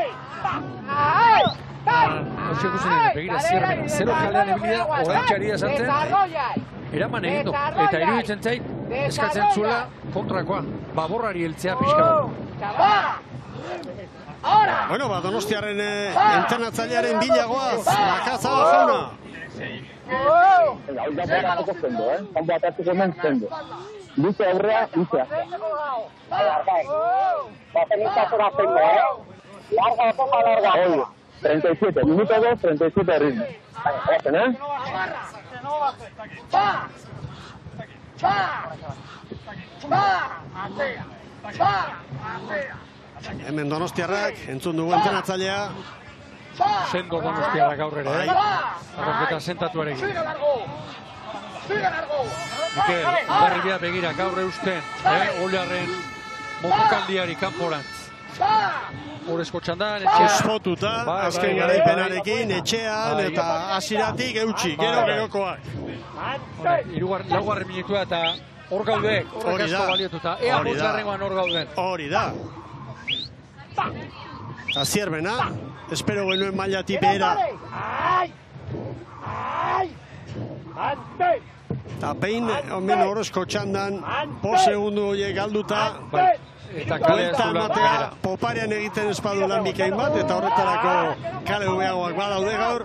Hauxe ikusten dira, begira, Zierbena. Zero kalean ebilia, oaitxaria esantzen, eraman egin du. Eta iruditzen zait, eskatzen zuela kontrakoa. Baborrari heltzea pixka bat. Bueno, ba, Donostiarren eh, entrenatzailearen bilagoaz, Lakazaba jauna. Hau da behar atzeko zendo, eh? Kanbo atatzeko hemen zendo. Luze aurrea, luze aztea. Batenizazora zendo, eh? Larga, poca larga. Oye, treinta y siete, minuto dos, treinta y siete ritmo. Hacen, eh? ¡Va! ¡Va! ¡Va! Hemen Donostiarrak, entzun dugu entrenatzailea. Sendo Donostiarrak aurrera, eh? Arroketa sentatuarekin. Mikel, Hondarribia begira, gaur eusten, eh? Oliarren motokaldiari kanporantz. Horrezko txandan, etxean. Ospotuta, azken garaipenarekin, etxean, eta hasiratik eutxi, gero gerokoak. Laugarren minutua eta hor gaudek, horrek asko baliotuta. Ea bosgarrengoan hor gauden. Hori da. Eta Zierbena, espero genuen maila tipera. Eta pein, omen horrezko txandan, po segundu horiek galduta. Eta kale ez du matea, poparean egiten espadu lan bikain bat, eta horretarako kale hueagoak badaude gaur.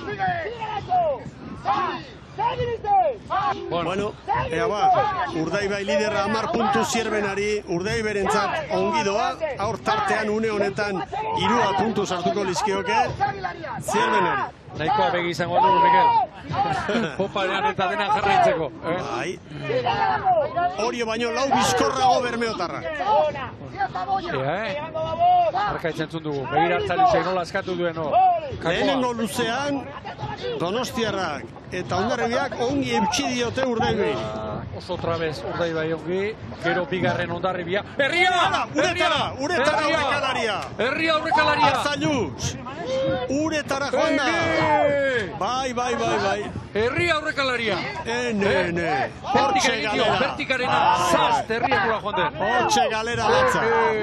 Bueno, ea ba, Urdaibai liderra hamar puntu Zierbenari, Urdaiberentzat ongi doa, aur tartean une honetan hirua puntu sartuko lizkioke Zierbenari. Nahikoa begi izango dugu, Mikel. Poparean eta dena jarraitzeko. Bai. Orio baino lau bizkorrago Bermeotarrak. Ea, eh? Arka etxentzun dugu. Begira hartzalizek nola askatu dueno. Lehenengo luzean, Donostiarrak eta Hondarribiak ongi eutxi diote Urdaibai. Oso trabez Urdaibai ongi, gero bigarren Hondarribia. Herria! Uretara! Uretara aurrekalaria! Herria aurrekalaria! Arzailuz! Uretara joan da! Bai, bai, bai, bai. Herria aurrekalaria! Ene, ene! Hortxe galera! Bertikarena, zast herriakura joan den! Hortxe galera latza!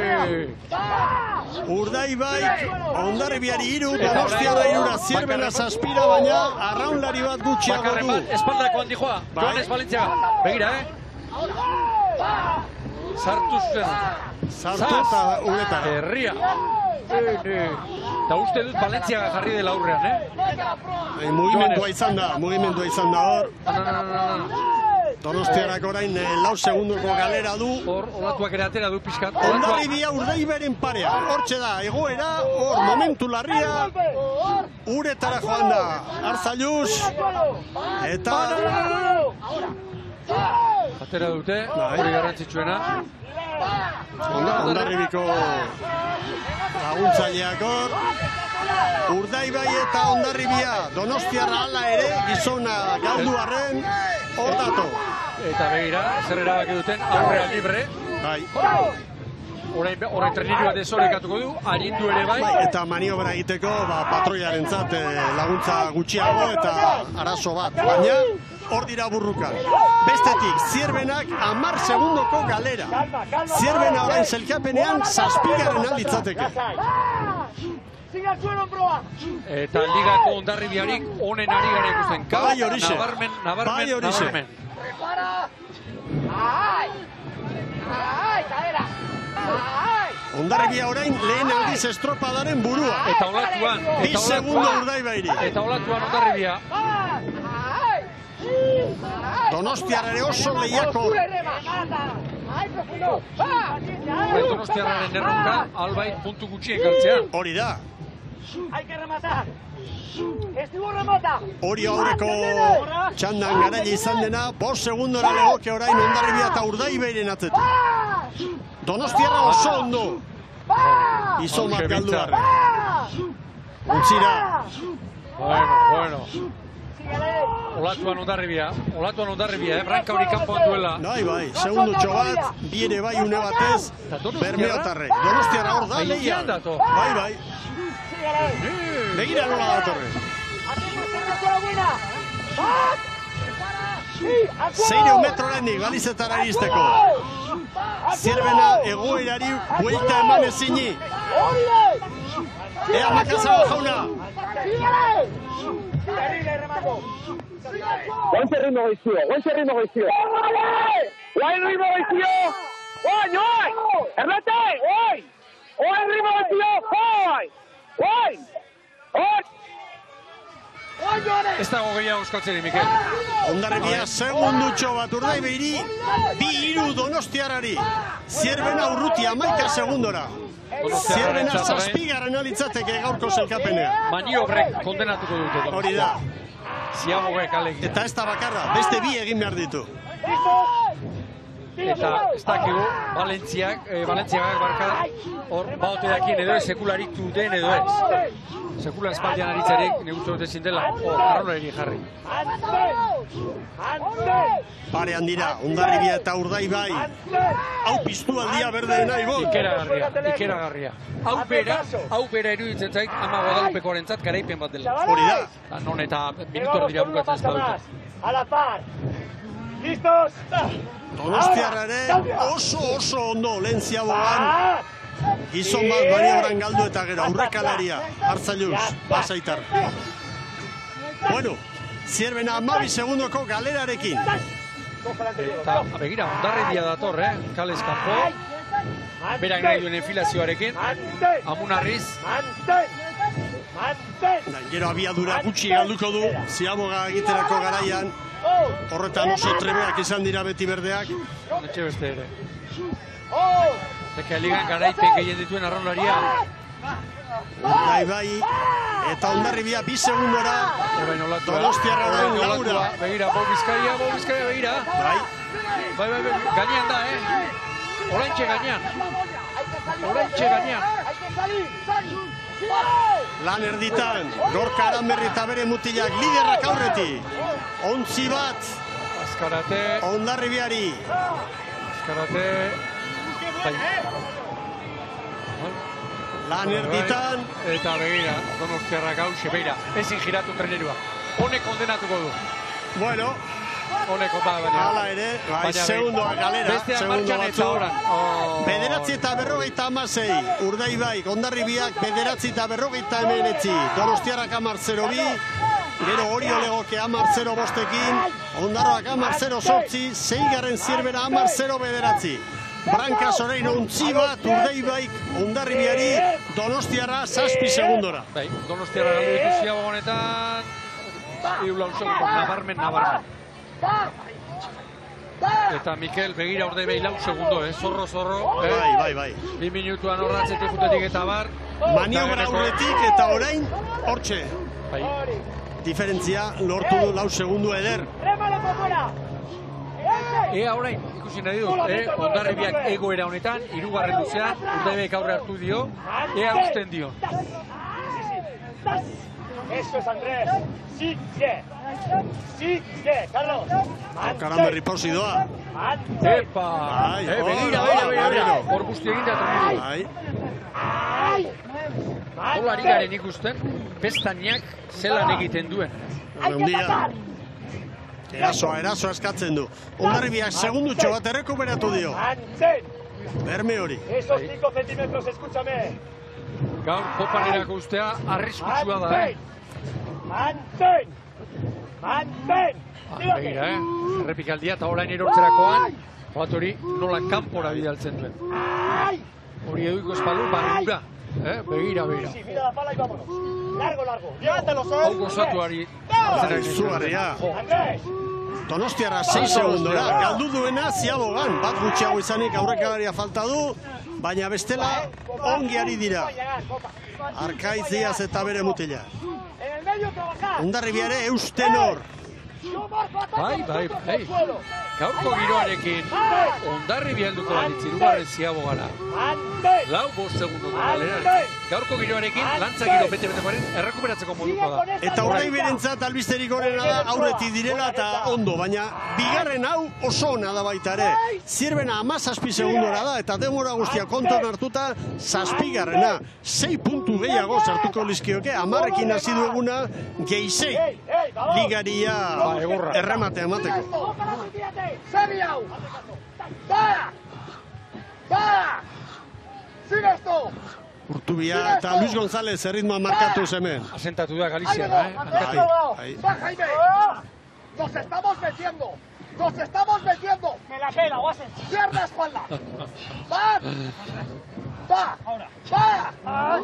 Urdaibai, Hondarribiari hiru, Donostiarra hirura, Zierbena zazpira, baina arraunlari bat gutxiago du. Espaldako handi joa, Joanes Valentziaga. Begira, eh? Sartu zuen. Sartu eta uretara. Herria. Eta uste dut Valentziaga jarri dela aurrean, eh? Mugimendua izan da, mugimendua izan da hor. Donostiarrak orain lau segunduko galera du. Hor, olatuak ere atera du pixkat. Hondarribia Urdaiberen parea. Hortxe da, egoera, hor, momentu larria. Uretara joan da, Arzailuz. Eta... Atera dute, hori garrantzitsuena. Hondarribiko laguntzaileak hor. Urdaibai eta Hondarribia Donostiarra hala ere gizona galdu arren hor dato. Eta begira, zer erabaki duten aurrea libre. Bai. Orain treniru bat desorekatuko du, arindu ere bai. Eta maniobra egiteko patroiarentzat laguntza gutxiago eta arazo bat. Baina hor dira burruka. Bestetik, Zierbenak hamar segundoko galera. Zierbena orain zelkapenean zazpigarren alditzateke. Eta ligako Hondarribiarik onen ari gara ikusten. Bai horixe. Nabarmen, nabarmen, nabarmen. Hondarribia orain lehen aldiz estropadaren burua. Eta olatuan. Bi segundo Urdaibairi. Eta olatuan Hondarribia. Donostiarra ere oso lehiako. Donostiarraren erronka, albait puntu gutxien galtzean. Hori da. Hay que rematar. Estibo remata. Hori aurreko txandan garaile izan dena, bost segundora legoke orain Hondarribia eta Urdaibairen atzetik. Donostiarra oso ondo. Izomak galdu arren. Untzira. Bueno, bueno. Olatuan Hondarribia, olatuan Hondarribia, eh? Branka hori kanpoan duela. Bai, bai, segundutxo bat, bi ere bai une batez, Bermeotarrek. Donostiarra hor da, lehia. Bai, bai. Begira nola datorre. Zeireu metrorenik balizetara iristeko. Zierbena egoerari buelta eman ezini. Ea Makazaga jauna. Guantxe ritmo goizio, guantxe ritmo goizio. Guain ritmo goizio. Guain, guain. Errate, guain. Guain ritmo goizio, guain. Guain. Guain. Ez dago gehiago euskatzeri, Mikel. Hondarribia segundutxo bat Urdaibairi, bi hiru Donostiarrari. Zierbena urruti hamaika segundora. Zierbena zazpigarren alitzateke gaurko zelkapenean. Maniobrek kondenatuko dute. Hori da. Ziabogek alegia. Eta ez da bakarra, beste bi egin behar ditu. Eta ez dakigu, Valentziak, eh, Valentziak barka, hor baote dakien edo ez, sekularik duten edo ez. Sekula espaldian aritzarik, neguztu dute zindela, hor, arroleri jarri. Parean dira, Hondarribia eta Urdaibai. Hau piztu aldia berdeena ibon. Ikeragarria, ikeragarria. Hau bera, hau bera iruditzen zait, ama Guadalupekoarentzat garaipen bat dela. Hori da. Non eta minutor dira bukatzen ez badute. A la par. Listos. Donostiarra ere oso oso ondo lehen ziabogan. Gizon bat maniobran galdu eta gero aurrekalaria hartzailuz, pasaitar. Bueno, Zierbena hamabi segundoko galerarekin. Eta begira, Hondarribia dator, eh? Kalez kanpo. Berak nahi duen enfilazioarekin. Amunarriz. Gero abiadura gutxi galduko du, ziaboga egiterako garaian. Horretan oso trebeak izan dira beti berdeak. Etxe beste ere. Zeka ligan garaipen gehien dituen arrolaria. Urdaibai eta Hondarribia bi segundora. Donostiarra orain laura. Begira, Bo Bizkaia, Bo Bizkaia begira. Bai. Bai, bai, bai, gainean da, eh? Oraintxe gainean. Oraintxe gainean. Lan erditan, Gorka Aranberri eta bere mutilak liderrak aurretik. Ontzi bat. Azkarate. Hondarribiari. Azkarate. Bai. Lan erditan. Eta begira, Donostiarrak hauxe, begira. Ezin giratu trenerua. Honek kondenatuko du. Bueno. Honeko da, baina. Hala ere, bai, segundoa galera. Besteak segundo martxan eta batzu. oran. Bederatzi eta berrogeita hamasei. Urdaibai, Hondarribiak bederatzi eta berrogeita hemeretzi. Donostiarrak hamar zero bi. Gero hori olegoke hamar zero bostekin. Hondarroak hamar zero zortzi. Zeigarren Zierbena hamar zero bederatzi. Branka Soreino untzi bat, Urdaibaik, Hondarribiari, Donostiarra zazpi segundora. Bai, Donostiarra galdu ditu ziago honetan. Iru lau segundo, nabarmen, nabarmen. Eta Mikel, begira Urdaibai lau segundo, eh? Zorro, zorro. Eh? Bai, bai, bai. Bi minutuan horratzetik jutetik eta bar. Maniobra aurretik eta orain, hortxe. Bai. Diferentzia lortu du lau segundu eder. Rémalo para afuera. Ea orain, ikusi nahi dut, eh? Hondarribiak egoera honetan, hirugarren luzean, Urdaibek aurre hartu dio, ea usten dio. Eso es Andrés. Sigue. Sigue, Carlos. Karamberri pausi doa. Epa! Eh, begira, begira, begira. Hor guzti egin da trenidu. Hola ari garen ikusten, pestainak zelan egiten duen. Handia. Erasoa, erasoa eskatzen du. Hondarribiak segundutxo bat errekuperatu dio. Berme hori. Esos cinco centímetros, escúchame. Gaur kopanerako ustea arriskutsua da, eh? Mantén! Mantén! Begira, eh? Errepikaldia eta orain erortzerakoan, bat hori nola kanpora bidaltzen duen. Hori eduiko espaldu, barrura. Eh? Begira, begira. Sí, mira la pala y vámonos. Largo, largo. Llévatelos, eh. Hau gozatuari. Izugarria. Donostiarra sei segundora, galdu duena Ziabogan, bat gutxiago izanik aurrekalaria falta du, baina bestela ongi ari dira. Arkaitz Diaz eta bere mutila. Hondarribiare eusten hor. Bai, bai, bai. Gaurko giroarekin Hondarribia helduko balitz hirugarren Ziabogara. Lau bost segundo galerarekin. Gaurko giroarekin lantza giro bete-betekoaren errekuperatzeko moduko da. Eta Urdaiberentzat albisterik gorena da aurretik direla eta ondo, baina bigarren hau oso ona da baita ere. Zierbena hamazazpi segundora da eta denbora guztia konton hartuta zazpigarrena. Sei puntu gehiago sartuko lizkioke, hamarrekin hasi du eguna gehi ligaria erremate emateko. ¡Sebi hau! ¡Para! ¡Para! ¡Sigue esto! Urtubia eta Luis González erritmoa markatu hemen. Asentatu da Galiziarra, eh? ¡Va, Jaime! ¡Nos estamos metiendo! ¡Nos estamos metiendo! ¡Me la pela, Guasen! ¡Cierra la espalda! ¡Va! ¡Va! ¡Va!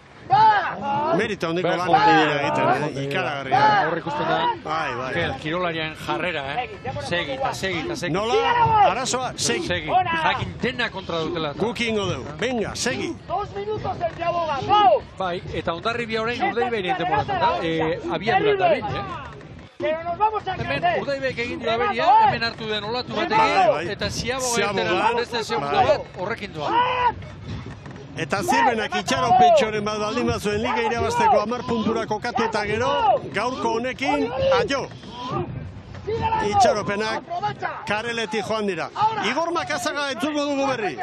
¡Va! Merita hondiko lan egiten, eh? Ikaragarria. Horre ikusten da, bai, bai. kirolarian jarrera, eh? Segi, eta segi, eta segi. Nola, arazoa, segi. Segi, jakin dena kontra dutela. Guk ingo dugu, venga, segi. Dos minutos el Ziaboga, ¡go! Bai, eta Hondarribia orain Urdaibeinen temporatan da, abiadura da behin, eh? Pero nos vamos a Hemen crecer. Urdaibek egin dio aberia, hemen hartu den olatu batekin, eta Ziaboga irtera beste segundo bat horrekin doa. Eta Zirbenak itxaropetxoren bat baldin bazuen liga irabazteko hamar puntura kokatu eta gero, gaurko honekin, aio! Itxaropenak kareletik joan dira. Igor Makazaga entzungo dugu berriz.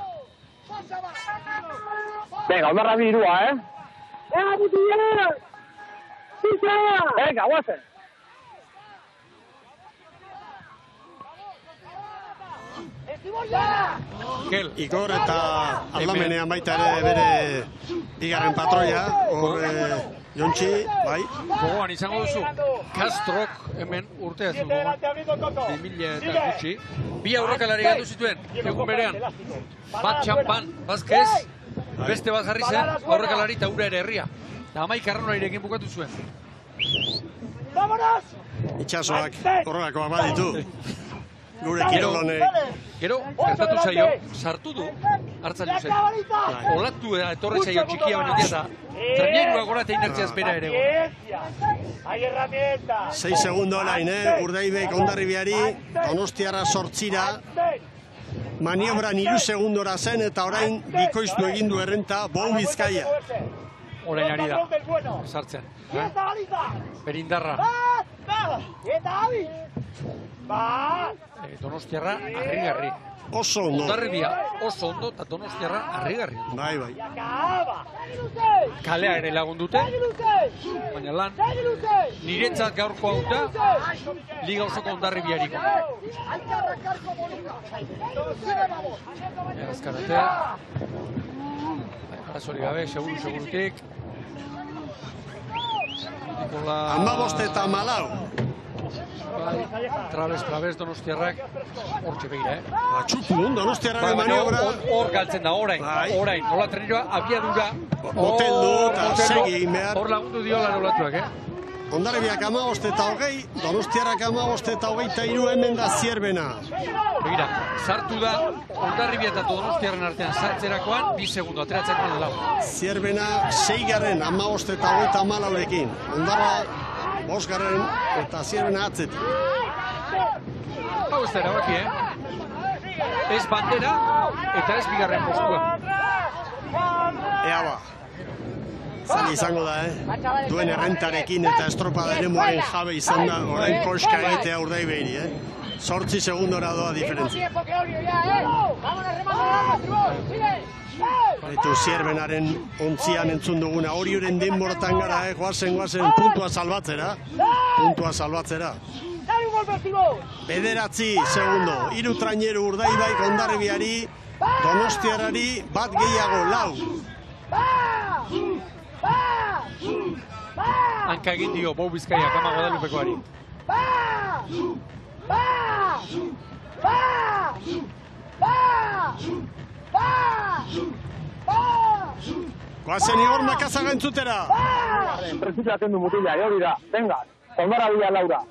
Venga, Hondarribi irua, eh? Venga, mutilla! Venga, guazen! Igor eta aldamenean baita ere bere bigarren patroia, hor Jontxi, bai. Gogoan izango duzu, Castrok hemen urtea zu bi mila eta gutxi. Bi aurrekalari gatu zituen, egun berean. Bat txampan, Vazquez, beste bat jarri zen, aurrekalari eta ura ere herria. Eta hamaik arraunarirekin bukatu zuen. Itxasoak horrelakoak baditu. Gure kirolonek. Gero, gertatu zaio, sartu du, hartzan luzen. Olatu etorri zaio txikia baina eta trenerua gora eta inertziaz bera ere. Sei segundo olain, eh? Urdaibek Hondarribiari, Donostiarra sortzira. Maniobran hiru segundora zen eta orain bikoiztu egin du errenta Bou Bizkaia. Orain ari da, sartzen. Berindarra. Donostiarra harrigarri. Oso ondo. Hondarribia oso ondo eta Donostiarra harrigarri. Bai, bai. Kalea ere lagundute, baina lan, niretzat gaurko hauta, liga osoko Hondarribiariko. Azkaratea, arazori gabe, seguru, segurutik. Hamabost eta malau. Trabez, trabez, Donostiarrak hortxe begira, eh? Atxutu duen, Donostiarraren maniobra. Hor galtzen da, orain, orain. Nola treneroa, abiadura. Moteldu eta segi egin behar. Hor lagundu diola nolatuak, eh? Hondarribiak hamabost eta hogei, Donostiarrak hamabost eta hogeita hiru hemen da Zierbena. Begira, sartu da, Hondarribia eta Donostiarren artean sartzerakoan, bi segundo, ateratzen lau. Zierbena seigarren hamabost eta hogeita hamalaurekin. Hondarra bosgarren eta Zierbena atzetik. Hau hau ez da erabaki, eh? Ez bandera eta ez bigarren postua. Ea ba. Zali izango da, eh? Duen errentarekin eta estropada eremuaren jabe izan da, orain koska egitea Urdaibairi, eh? Zortzi segundora doa diferentzia. Baitu Zierbenaren ontzian entzun duguna, hori uren denbortan gara, eh? Goazen, goazen, puntua salbatzera. Puntua salbatzera. Bederatzi segundo, hiru traineru Urdaibaik Hondarribiari, Donostiarari bat gehiago, lau. Hanka egin dio, Bou Bizkaiak ama Guadalupekoari. Goazen Igor Makazaga entzutera. Presidio atendu mutila, hori da. Venga, Hondarribia Laura.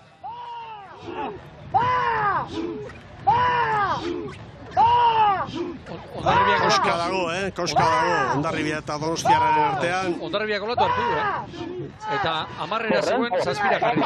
Koska dago, eh? Koska dago, Hondarribia eta Donostiarraren artean. Hondarribiak olatu hartu du, eh? Eta amarrera zegoen zazpira jarri.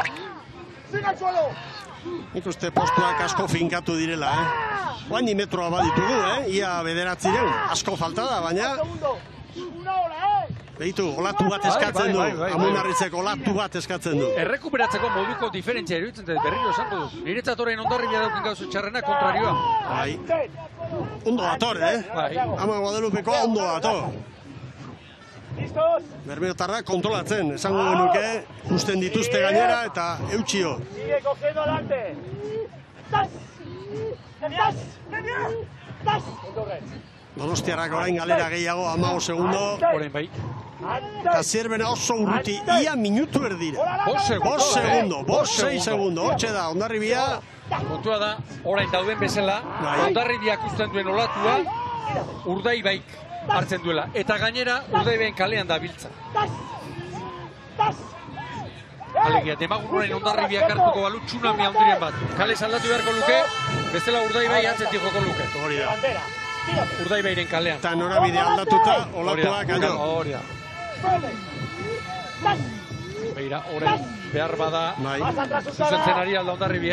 Nik uste postuak asko finkatu direla, eh? Oain metroa baditugu, eh? Ia bederatziren, asko falta da, baina... Behitu, olatu bat eskatzen du, Amunarritzeko olatu bat eskatzen du. Errekuperatzeko moduko diferentzia eruditzen dut, berriro esango du. Niretzat orain Hondarribia daukin gauzu txarrena kontrarioa. Bai. Ondo dator, eh? Ama Guadalupekoa ondo dator. Bermeotarrak kontrolatzen, esango genuke, usten dituzte gainera eta eutxio. Sigue cogiendo adelante. ¡Tas! ¡Tas! ¡Tas! Donostiarrak orain galera gehiago, hamago segundo. Orain bai. Eta Zierbena oso urruti, ia minutu erdira. Bost segundo, bost sei segundo. Hortxe da, Hondarribia. Kontua da, orain dauden bezala, Hondarribiak usten duen olatua, Urdaibaik hartzen duela. Eta gainera, Urdaibain kalean da biltza. Alegia, demagurroen Hondarribiak hartuko balu tsunami handiren bat. Kale saldatu beharko luke, bestela Urdaibai atzetik joko luke. Hori da. Urdaibainen kalean. Eta norabide aldatuta, olatuak gaino. Hori da. Beira, orain behar bada zuzentzen ari alda Hondarribia.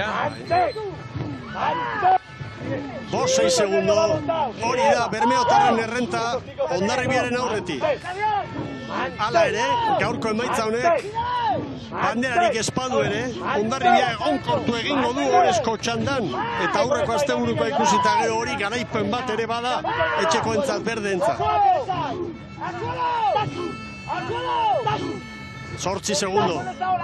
Bost sei segundo, hori da Bermeotarren errenta Hondarribiaren aurretik. Hala ere, gaurko emaitza honek, banderarik espadu ere, Hondarribia egonkortu egingo du orezko txandan, eta aurreko asteburuko ikusita gero hori garaipen bat ere bada, etxekoentzat berdeentzat. Zortzi segundo.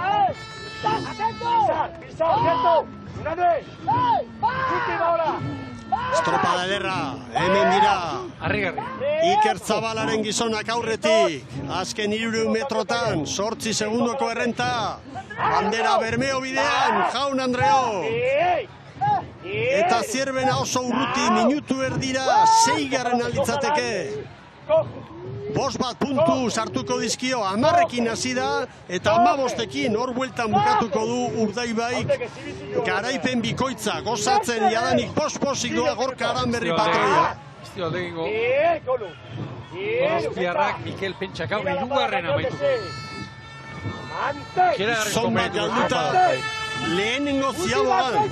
Estropada ederra, hemen dira. Harrigarri. Iker Zabalaren gizonak aurretik. Azken hiru metrotan, zortzi segundoko errenta. Bandera Bermeo bidean, Jaun Andreo. Eta Zierbena oso urruti minutu erdira, seigarren alitzateke. Bost bat puntu sartuko dizkio, amarrekin hasi da, eta amabostekin hor bueltan bukatuko du Urdaibaik garaipen bikoitza, gozatzen jadanik pos-posik doa Gorka Aranberri patroia. Iztio aldegingo, Donostiarrak Mikel Pentsakau hirugarren amaituko. Zon bat galduta, lehenengo ziabogan.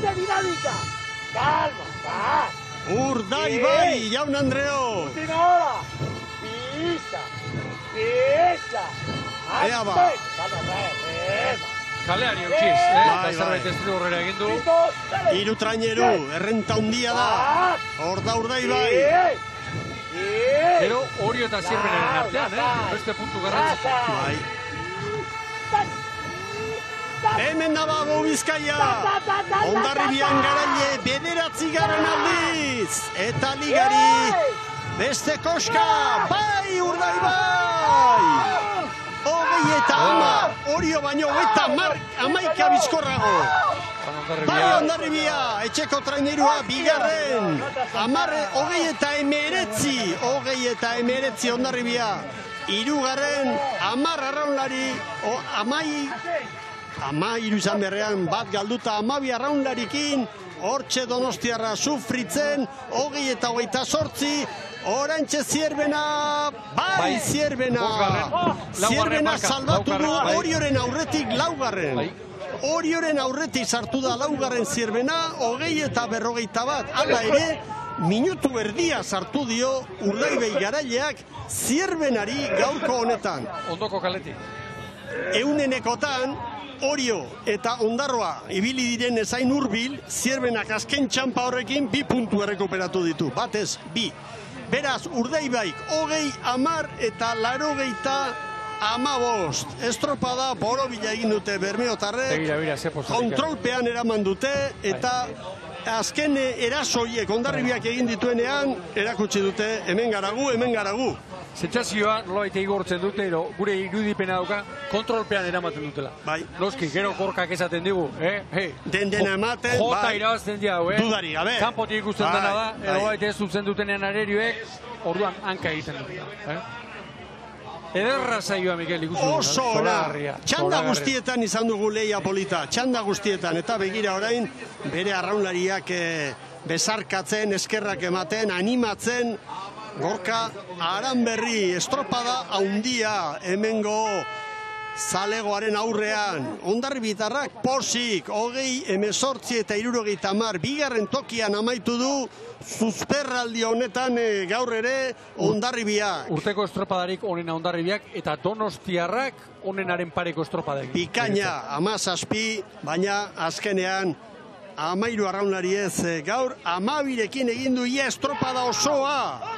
Urdaibai, Jaun Andreo. Ea ba. Kaleari eutxiz, eh? Eta zerbait ez du horrela egin du. Hiru traineru, errenta hundia da. Hor da Urdaibai. Gero Orio eta Zierbenaren artean, eh? Beste puntu garrantzitsu. Bai. Hemen da Bou Bizkaia. Hondarribian garaile bederatzi garen aldiz. Eta ligari beste koska. Bai Urdaibai. Hogei eta ama. Orio baino eta amaika bizkorrago. Bai Hondarribia, etxeko trainerua bigarren. Amarre, hogei eta emeretzi. Hogei eta emeretzi Hondarribia. Hirugarren, amar arraunlari, amai, ama hiru izan berrean bat galduta amabi arraunlarikin, hortxe Donostiarra sufritzen, hogei eta hogeita sortzi, orantxe Zierbena, bai Zierbena, Zierbena salbatu du Orioren aurretik laugarren. Orioren aurretik sartu da laugarren zierbena, hogei eta berrogeita bat. Hala ere, minutu erdia sartu dio Urdaibei garaileak zierbenari gaurko honetan. Ondoko kaletik. Eunenekotan, Orio eta Ondarroa ibili diren ezain hurbil, zierbenak azken txampa horrekin bi puntu errekuperatu ditu. Batez, bi. Beraz, Urdaibaik hogei, amar eta larogeita amabost. Estropada borobila egin dute Bermeotarrek, kontrolpean eraman dute, eta azken erasoiek Hondarribiak egin dituenean, erakutsi dute hemen garagu, hemen garagu. Sentsazioa nolabait igortzen dute, ero, gure irudipena dauka, kontrolpean eramaten dutela. Bai. Noski, gero gorkak esaten digu, eh? Hey. Den dena ematen, Jota bai. irabazten diau, eh? Dudari, gabe. Kanpotik ikusten Bai, dena da, bai. edo baita ez zuzen dutenean arerioek, orduan hanka egiten dutela. Eh? Ederra zaioa, Mikel, ikusten dut. Oso ona. Txanda guztietan izan dugu leia polita. Txanda guztietan. Eta begira orain, bere arraunlariak eh, bezarkatzen, eskerrak ematen, animatzen, gorka, Aranberri, estropada haundia, hemengo zalegoaren aurrean. Hondarribitarrak posik, hogei, emezortzi eta hirurogeita hamar, bigarren tokian amaitu du, zuzperraldi honetan e, gaur ere Hondarribiak. Urteko estropadarik onena Hondarribiak eta Donostiarrak onenaren pareko estropadak. Bikaina, amazazpi, baina azkenean amairu arraunlari ez e, gaur, amabirekin egin du ia estropada osoa.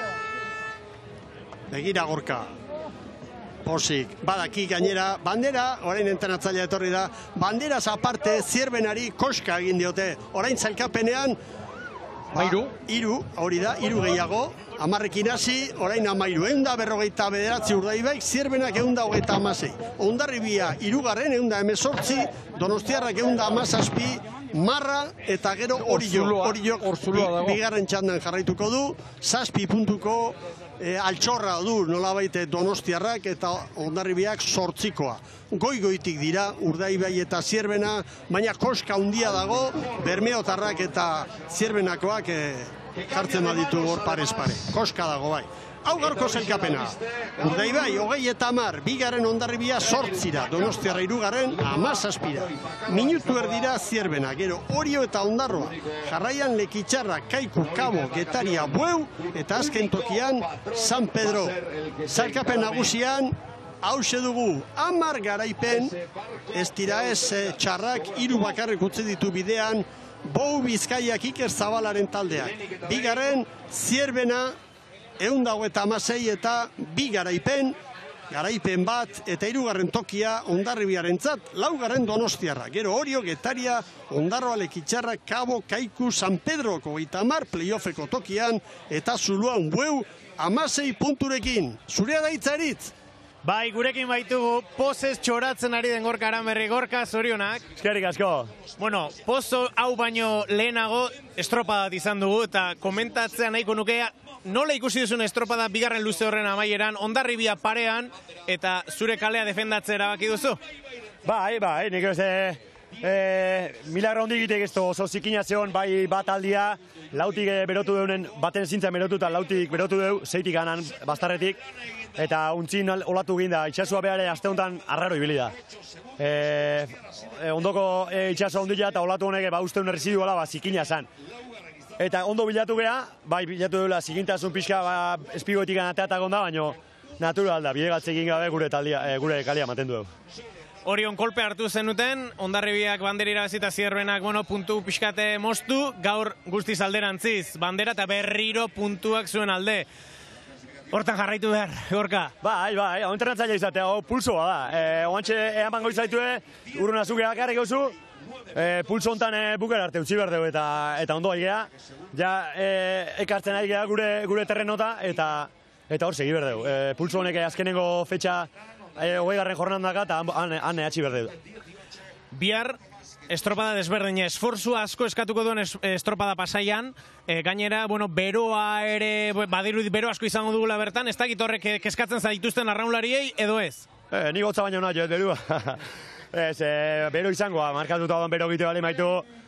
Begira gorka. Posik, badaki gainera, bandera, orain entrenatzailea etorri da, banderaz aparte zierbenari koska egin diote. Orain zailkapenean, Mairu? Iru, hori da, iru gehiago, amarrekin hasi, orain amairu, eunda berrogeita bederatzi Urdaibaik, zierbenak eunda hogeita amasei. Hondarribia, irugarren, eunda emezortzi, Donostiarrak eunda amazazpi, marra eta gero Orio. Orio, bigarren txandan jarraituko du, zazpi puntuko e, altxorra du nolabait Donostiarrak eta Hondarribiak sortzikoa. Goi-goitik dira, Urdaibai eta Zierbena, baina koska handia dago, Bermeotarrak eta Zierbenakoak e, jartzen baditu hor parez pare. Koska dago bai. Hau gaurko zelkapena. Urdaibai, hogei eta amar, bigarren Hondarribia sortzira, Donostiarra irugarren, amazazpira. Minutu erdira Zierbena, gero Orio eta Ondarroa. Jarraian Lekitxarra, Kaiku, Kabo, Getaria, Bueu, eta azken tokian San Pedro. Zelkapen nagusian, hause dugu, amar garaipen, ez dira ez txarrak, hiru bakarrik utzi ditu bidean, Bou Bizkaiak Iker Zabalaren taldeak. Bigarren, Zierbena, eunda eta amasei eta bi garaipen, garaipen bat eta hirugarren tokia Hondarribiarentzat, laugarren Donostiarra. Gero Orio, Getaria, Ondarroa, Lekitxarra, Kabo, Kaiku, San Pedroko hogeita hamar playoffeko tokian eta Zuluan Bueu amasei punturekin. Zurea da hitzaritz? Bai, gurekin baitugu pozez txoratzen ari den Gorka Aranberri. Gorka, zorionak. Eskerrik asko. Bueno, pozo hau baino lehenago estropadat izan dugu eta komentatzea nahiko nukea nola ikusi duzun estropada bigarren luze horren amaieran, Hondarribia parean eta zure kalea defendatzea erabaki duzu? Bai, bai, nik ez e, milagro hondik gitek ez oso zikina zeon, bai bat aldia, lautik berotu deunen, baten zintzen berotu eta lautik berotu deu, zeitik ganan bastarretik, eta untzin olatu ginda, itxasua behare aste honetan arraro ibili da. E, e, ondoko e, itxasua ondila eta olatu honek ba uste un residuala ba zikina zan. Eta ondo bilatu geha, bai bilatu duela zikintasun pixka ba, espigoetik anateatak onda, baina natural da, bidegatzekin gabe gure, taldia, e, gure kalia mantendu dugu. Orion kolpe hartu zenuten, Hondarribiak bandera irabazita Zierbenak, bueno, puntu pixkate moztu, gaur guztiz alderantziz, bandera eta berriro puntuak zuen alde. Hortan jarraitu behar, Gorka. Bai, bai, hau entrenatzaile izatea, hau pulsoa da. E, oantxe eaman goizaitue, urruna zuke bakarrik gauzu, e, pulso hontan e, bukera arte utzi behar dugu eta, eta ondo aigea. Ja, e, ekartzen aigea gure, gure terrenota eta eta hor segi behar dugu. E, pulso honek azkenengo fetxa e, hogei garren jornandaka eta han, han ehatxi behar dugu. Bihar, estropada desberdina, esforzu asko eskatuko duen estropada pasaian, e, gainera, bueno, beroa ere, badiru bero asko izango dugula bertan, ez dakit horrek keskatzen zaituzten arraunlariei, edo ez? E, ni gotza baina nahi, berua. ez, e, bero izangoa, markatuta don bero gite bali maitu,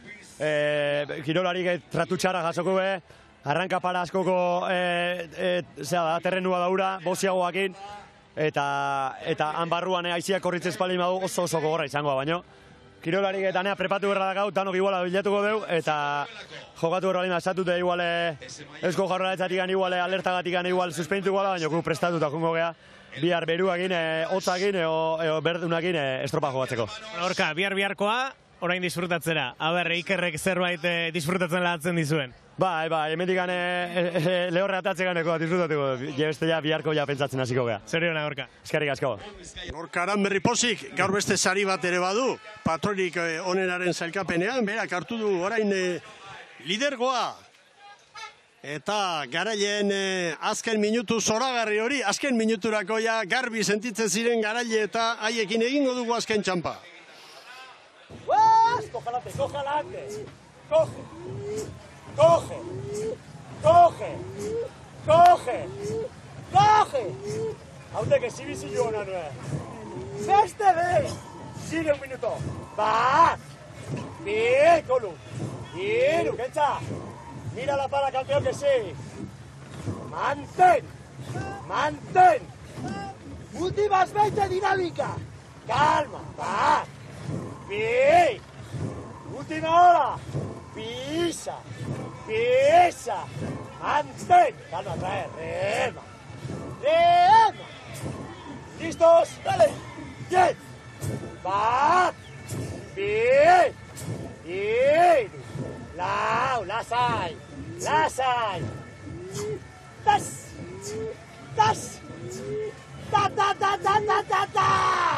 e, kirolarik tratu txarra jasoko be, arranka para askoko, e, e, zera da, terrenua daura, boziagoakin, eta, eta han barruan aiziak korritzen espaldi madu oso oso gogorra izangoa, baino. kirolarik eta nea prepatu berra dakau, tanok iguala bilatuko deu, eta jokatu berra lima esatute iguale eusko jaurlaritzatik gan iguale alertagatik gan igual suspenditu iguala, baina gu prestatuta jungo gea, bihar beruakin, hotzakin, eo berdunakin estropa jokatzeko. Horka, bihar biharkoa, orain disfrutatzera. Aber, Ikerrek zerbait disfrutatzen lahatzen dizuen. Bai, bai, emendik gane lehorre atatzeganeko disfrutatuko. Beste ja biharko ja pentsatzen hasiko gea. Zoriona, Gorka. Eskerrik asko. Gorka Aranberri pozik, gaur beste sari bat ere badu, patronik onenaren zailkapenean, berak hartu du orain lidergoa. Eta garaileen azken minutu zoragarri hori, azken minuturako ja garbi sentitzen ziren garaile eta haiekin egingo dugu azken txampa. Cójalate, cójalate. Coge. Coge. Coge. Coge. Coge. Haute que si bizi joan anue. Beste be. Sigue un minuto. Va. Bien, Colu. Bien, Ukenza. Mira la pala, campeón, que sí. Mantén. Mantén. Últimas veinte dinámica. Calma. Va. Bien. Última hora. Pisa. Pisa. Mantén. Calma, trae. Rema. Rema. ¿Listos? Dale. Bien. Va. Bien. Bien. Lau, las hay. Las hay. Das. Das. Da, da, da, da, da, da, da.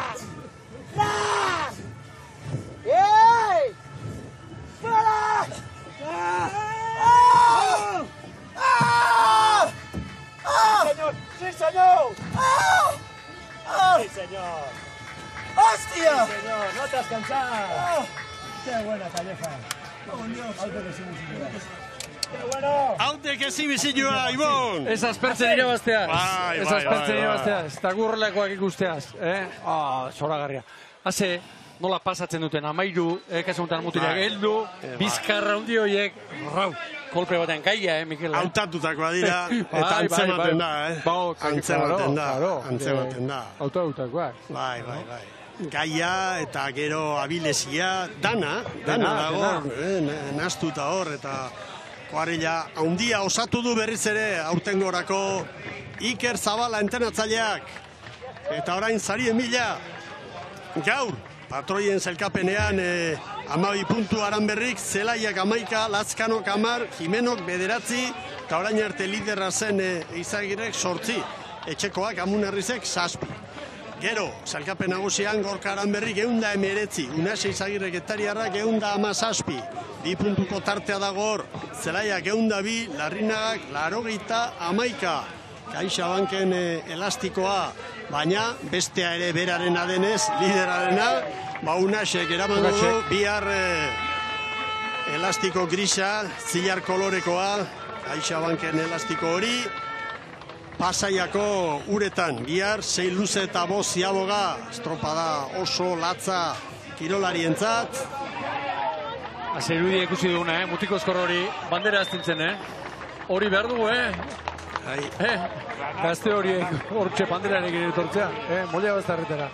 Da. ¡Ey! ¡Fuera! ¡Ah! ¡Ah! ¡Ah! ¡Ah! ¡Sí, señor! ¡Sí, señor! ¡Ah! ¡Ah! ¡Sí, señor! ¡Hostia! ¡Sí, señor! ¡No te has cansado! ¡Ah! ¡Qué buena, Calleja! ¡Oh, Dios! ¡Aute que sí, ¡qué bueno! ¡Aute que sí, bizilloa, Ibon! Ez aspertzen irabazteaz. Bai, Ez bai, aspertzen bai, irabazteaz. Eta gurrelakoak ikusteaz. Eh? Ah, zoragarria. Haze, nola pasatzen duten amairu, eh, kasemutan mutileak heldu, bizkarra hundi horiek, rau, kolpe batean gaia, eh, Mikel? Hautatutakoa dira, eta antzematen da, eh? Antzematen da, antzematen da. Hautatutakoak. Bai, bai, bai. Gaia eta gero abilesia, dana, dana dago, eh, nastuta hor, eta koarela haundia osatu du berriz ere aurtengorako Iker Zabala entenatzaileak. Eta orain Zari Emila, gaur, patroien zelkapenean eh, amabi puntu Aranberrik, Zelaiak amaika, Lazkanok amar, Jimenok bederatzi, eta orain arte liderra zen eh, Izagirek sortzi, etxekoak Amunarrizek zazpi. Gero, zelkapen nagusian Gorka Aranberrik eunda emeretzi, Unase Izagirrek etariarrak eunda ama zazpi, bi puntuko tartea dago hor, Zelaiak eunda bi, Larrinagak larogeita amaika, Kaixa Banken eh, elastikoa, baina bestea ere beraren adenez, liderarena, ba Unasek eramango du, bihar eh, elastiko grisa, zilar kolorekoa, Kaixa Banken elastiko hori, Pasaiako uretan, bihar, sei luze eta boz ziaboga, estropada oso latza kirolarientzat. Azerudi ikusi duguna, eh? Mutiko eskor hori, bandera aztintzen, eh? Hori behar dugu, eh? Hai. Eh? Gazte horiek, hortxe banderarik etortzea, eh? Molia baztarretara.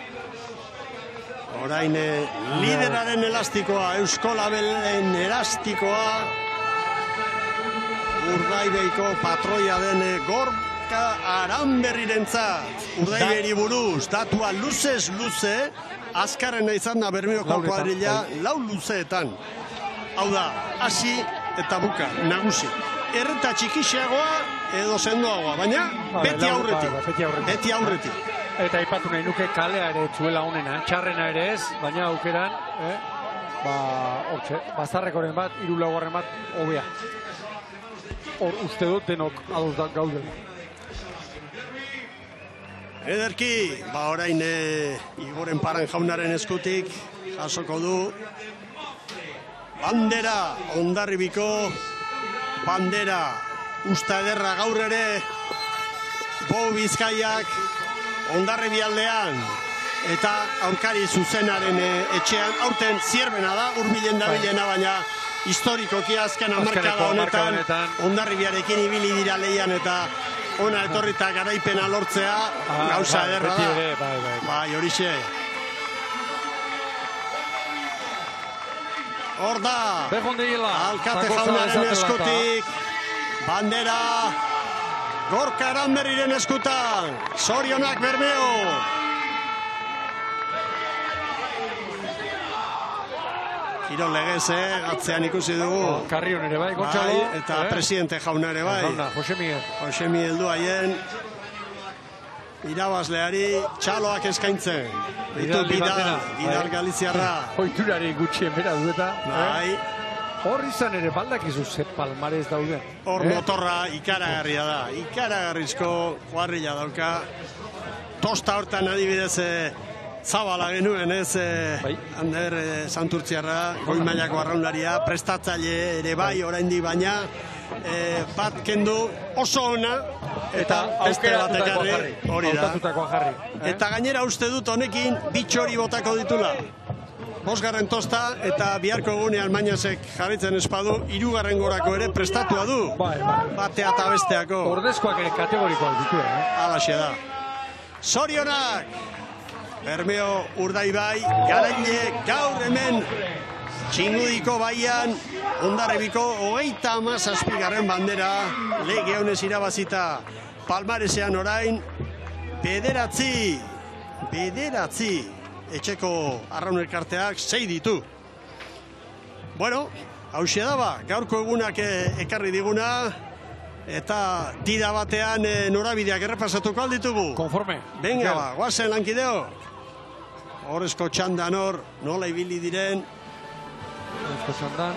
Orain, eh, lideraren elastikoa, Eusko Labelen elastikoa, Urdaibeiko patroia den Gorka Aranberrirentzat. Urdaiberi buruz, datua luzez luze, azkarrena izan da Bermeoko kuadrilla lau luzeetan. Hau da, hasi eta buka, nagusi. Erreta txikixeagoa edo sendoagoa, baina beti aurretik. Beti aurretik. Eta aipatu nahi nuke kalea ere zuela honena, txarrena ere ez, baina aukeran, eh? Ba, hortxe, bazarrekoren bat, hiru laugarren bat, hobea. Hor uste dut denok ados da gaude. Ederki, ba orain e, Igoren Paran jaunaren eskutik jasoko du bandera Hondarribiko, bandera usta ederra gaur ere Bo Bizkaiak Hondarribi aldean eta aurkari zuzenaren e, etxean, aurten zierbena da, hurbilen dabilena, baina historikoki azken hamarkada honetan Hondarribiarekin ibili dira leian eta ona etorrita garaipena lortzea, gauza ederra da. Bai, horixe. hor da. Alkate jaunaren eskutik. Bandera. Gorka Aranberriren eskutan. Zorionak Bermeo. Kirol legez, eh? Atzean ikusi dugu. Karrion ere bai, Gontzalo. Eta presidente jauna ere bai. Jose Miguel. Jose Miguel du haien. Irabazleari txaloak eskaintzen. Ditu Bidal, Bidal Galiziarra. Oiturari gutxien bera dueta. Bai. Hor izan ere baldakizu ze palmarez dauden. Hor motorra ikaragarria da. Ikaragarrizko kuarrila dauka. Tosta hortan adibidez Zabala genuen ez, bai. Ander e, Santurtziarra, goi mailako arraunlaria, prestatzaile ere bai oraindik baina, e, bat kendu oso ona, eta beste bat ekarri, hori da. Jarri, eh? Eta gainera uste dut honekin bitxori botako ditula. Bosgarren tosta eta biharko egunean Mañasek jarritzen espadu, hirugarren gorako ere prestatua du. Bai, bai. Batea eta besteako. Ordezkoak ere kategorikoak ditu, eh? Alaxe da. Zorionak! Bermeo Urdaibai, garaile gaur hemen Txingudiko baian, Hondarribiko hogeita hamazazpigarren bandera, lege honez irabazita palmaresean orain, bederatzi, bederatzi, etxeko arraun elkarteak sei ditu. Bueno, hauxe da ba, gaurko egunak ekarri diguna, eta tira batean norabideak errepasatuko alditugu. Konforme. Venga ba, guazen lankideo. Horrezko txandan hor, nola ibili diren. Horrezko txandan.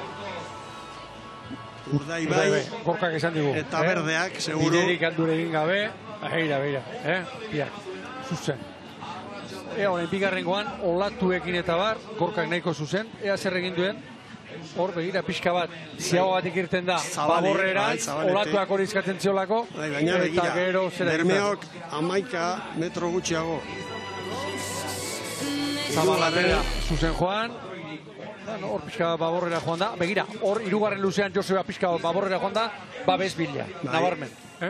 Urdaibai. Gorkak esan digu. Eta eh? Berdeak, seguru. Biderik aldure egin gabe. Beira, beira. Eh? Biak. Zuzen. Ea honen bigarrengoan, olatuekin eta bar, Gorkak nahiko zuzen. Ea zer egin duen. Hor, begira, pixka bat, ziago bat ikirten da, baborrera, olatuak hori izkatzen ziolako. Bai, baina begira, Bermeok amaika metro gutxiago. Zabalatera, zuzen joan. Hor pixka baborrera joan da. Begira, hor irugarren luzean Joseba pixka baborrera joan da, babes bila, nabarmen. Eh?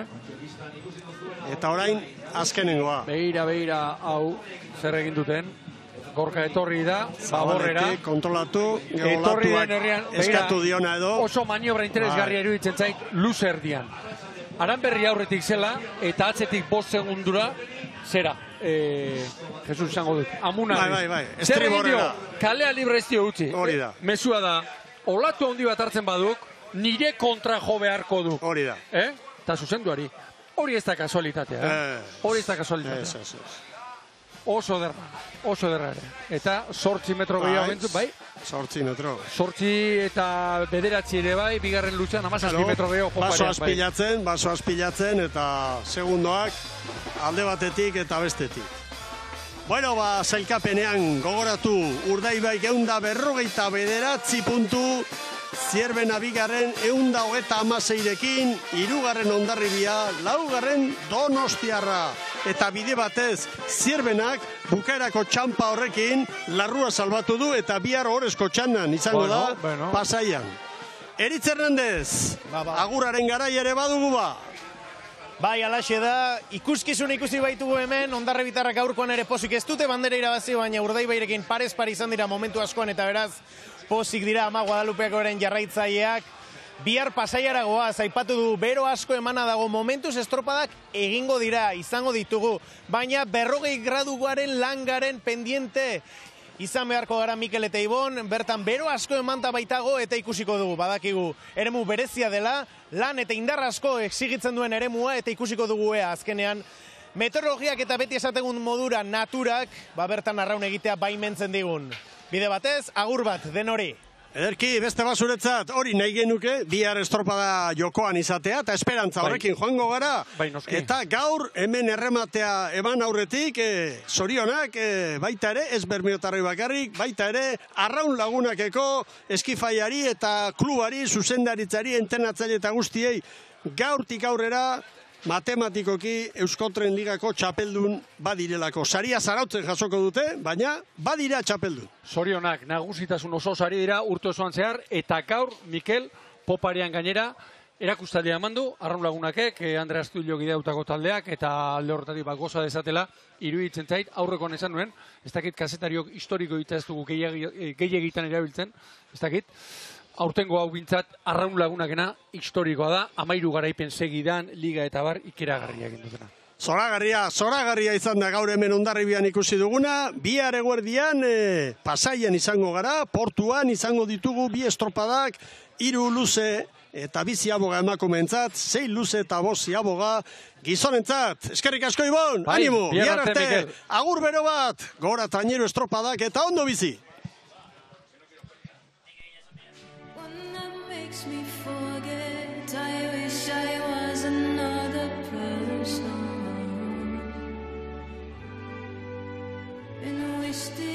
Eta orain, azkenengoa. Begira, begira, hau, zer egin duten. Gorka etorri da, baborrera. Kontrolatu, etorri den herrian, eskatu diona edo. Oso maniobra interesgarria iruditzen zait, luze erdian. Aranberri aurretik zela, eta atzetik bost segundura, zera. Eh, Jesus izango dut, amuna. Bai, bai, bai, estriborrela. Kalea libre ez dio utzi. Hori da. Mesua da, olatu handi bat hartzen baduk, nire kontra jo beharko du. Hori da. Eh? Eta zuzenduari. Hori ez da kasualitatea. Eh? Hori ez da kasualitatea. Ez, ez, ez. Oso derra, oso derra ere. Eta sortzi metro gehiago bentzu, bai? Sortzi metro. Sortzi eta bederatzi ere bai, bigarren lutzean, amazazpi metro gehiago. Baso azpilatzen, baso azpilatzen, eta segundoak alde batetik eta bestetik. Bueno, ba, zailkapenean gogoratu Urdaibai geunda berrogeita bederatzi puntu, Zierbena bigarren eunda hogeta amaseirekin, hirugarren Hondarribia, laugarren Donostiarra. Eta bide batez, Zierbenak bukaerako txampa horrekin larrua salbatu du eta bihar horrezko txandan izango bueno, da bueno. Pasaian. Eritz Hernandez, ba, ba. agurraren garai ere badugu ba. Bai, alaxe da, ikuskizun ikusi baitugu hemen, Hondarribitarrak gaurkoan ere pozik ez dute bandera irabazi, baina Urdaibairekin parez pari izan dira momentu askoan, eta beraz, pozik dira ama Guadalupeakoren jarraitzaileak. Bihar Pasaiara goaz, aipatu du, bero asko emana dago, momentuz estropadak egingo dira, izango ditugu, baina berrogei graduaren langaren pendiente izan beharko gara Mikel eta Ibon, bertan bero asko emanta baitago eta ikusiko dugu, badakigu, eremu berezia dela, lan eta indar asko exigitzen duen eremua eta ikusiko dugu ea azkenean. Meteorologiak eta beti esategun modura naturak, ba bertan arraun egitea baimentzen digun. Bide batez, agur bat, den hori. Ederki, beste basuretzat, hori nahi genuke, bihar estropada jokoan izatea, eta esperantza horrekin joango gara. Bai, eta gaur, hemen errematea eman aurretik, e, zorionak, e, baita ere, ez Bermeotarroi bakarrik, baita ere, arraun lagunakeko, eskifaiari eta klubari, zuzendaritzari, entenatzaile eta guztiei, gaurtik aurrera, matematikoki Euskotren Ligako txapeldun badirelako. Saria zarautzen jasoko dute, baina badira txapeldun. Zorionak, nagusitasun oso sari dira urte osoan zehar, eta gaur, Mikel, poparian gainera, Erakustaldia eman du, Arraun Lagunakek, eh, Andre Astudillo gideautako taldeak, eta alde horretatik bat goza dezatela, iruditzen zait, aurrekoan esan nuen, ez dakit kazetariok historiko egita ez dugu gehiagitan erabiltzen, ez dakit, aurtengo hau gintzat, Arraun Lagunakena historikoa da, amairu garaipen segidan, liga eta bar, ikeragarria egin dutena. Zoragarria, zoragarria izan da gaur hemen Hondarribian ikusi duguna, bihar eguerdian e, Pasaian izango gara, Portuan izango ditugu bi estropadak, hiru luze eta bi ziaboga emakumeentzat, sei luze eta bost ziaboga gizonentzat. Eskerrik asko Ibon, bai, animo, bihar arte, Mikel. Agur bero bat, gora tainero estropadak eta ondo bizi. Still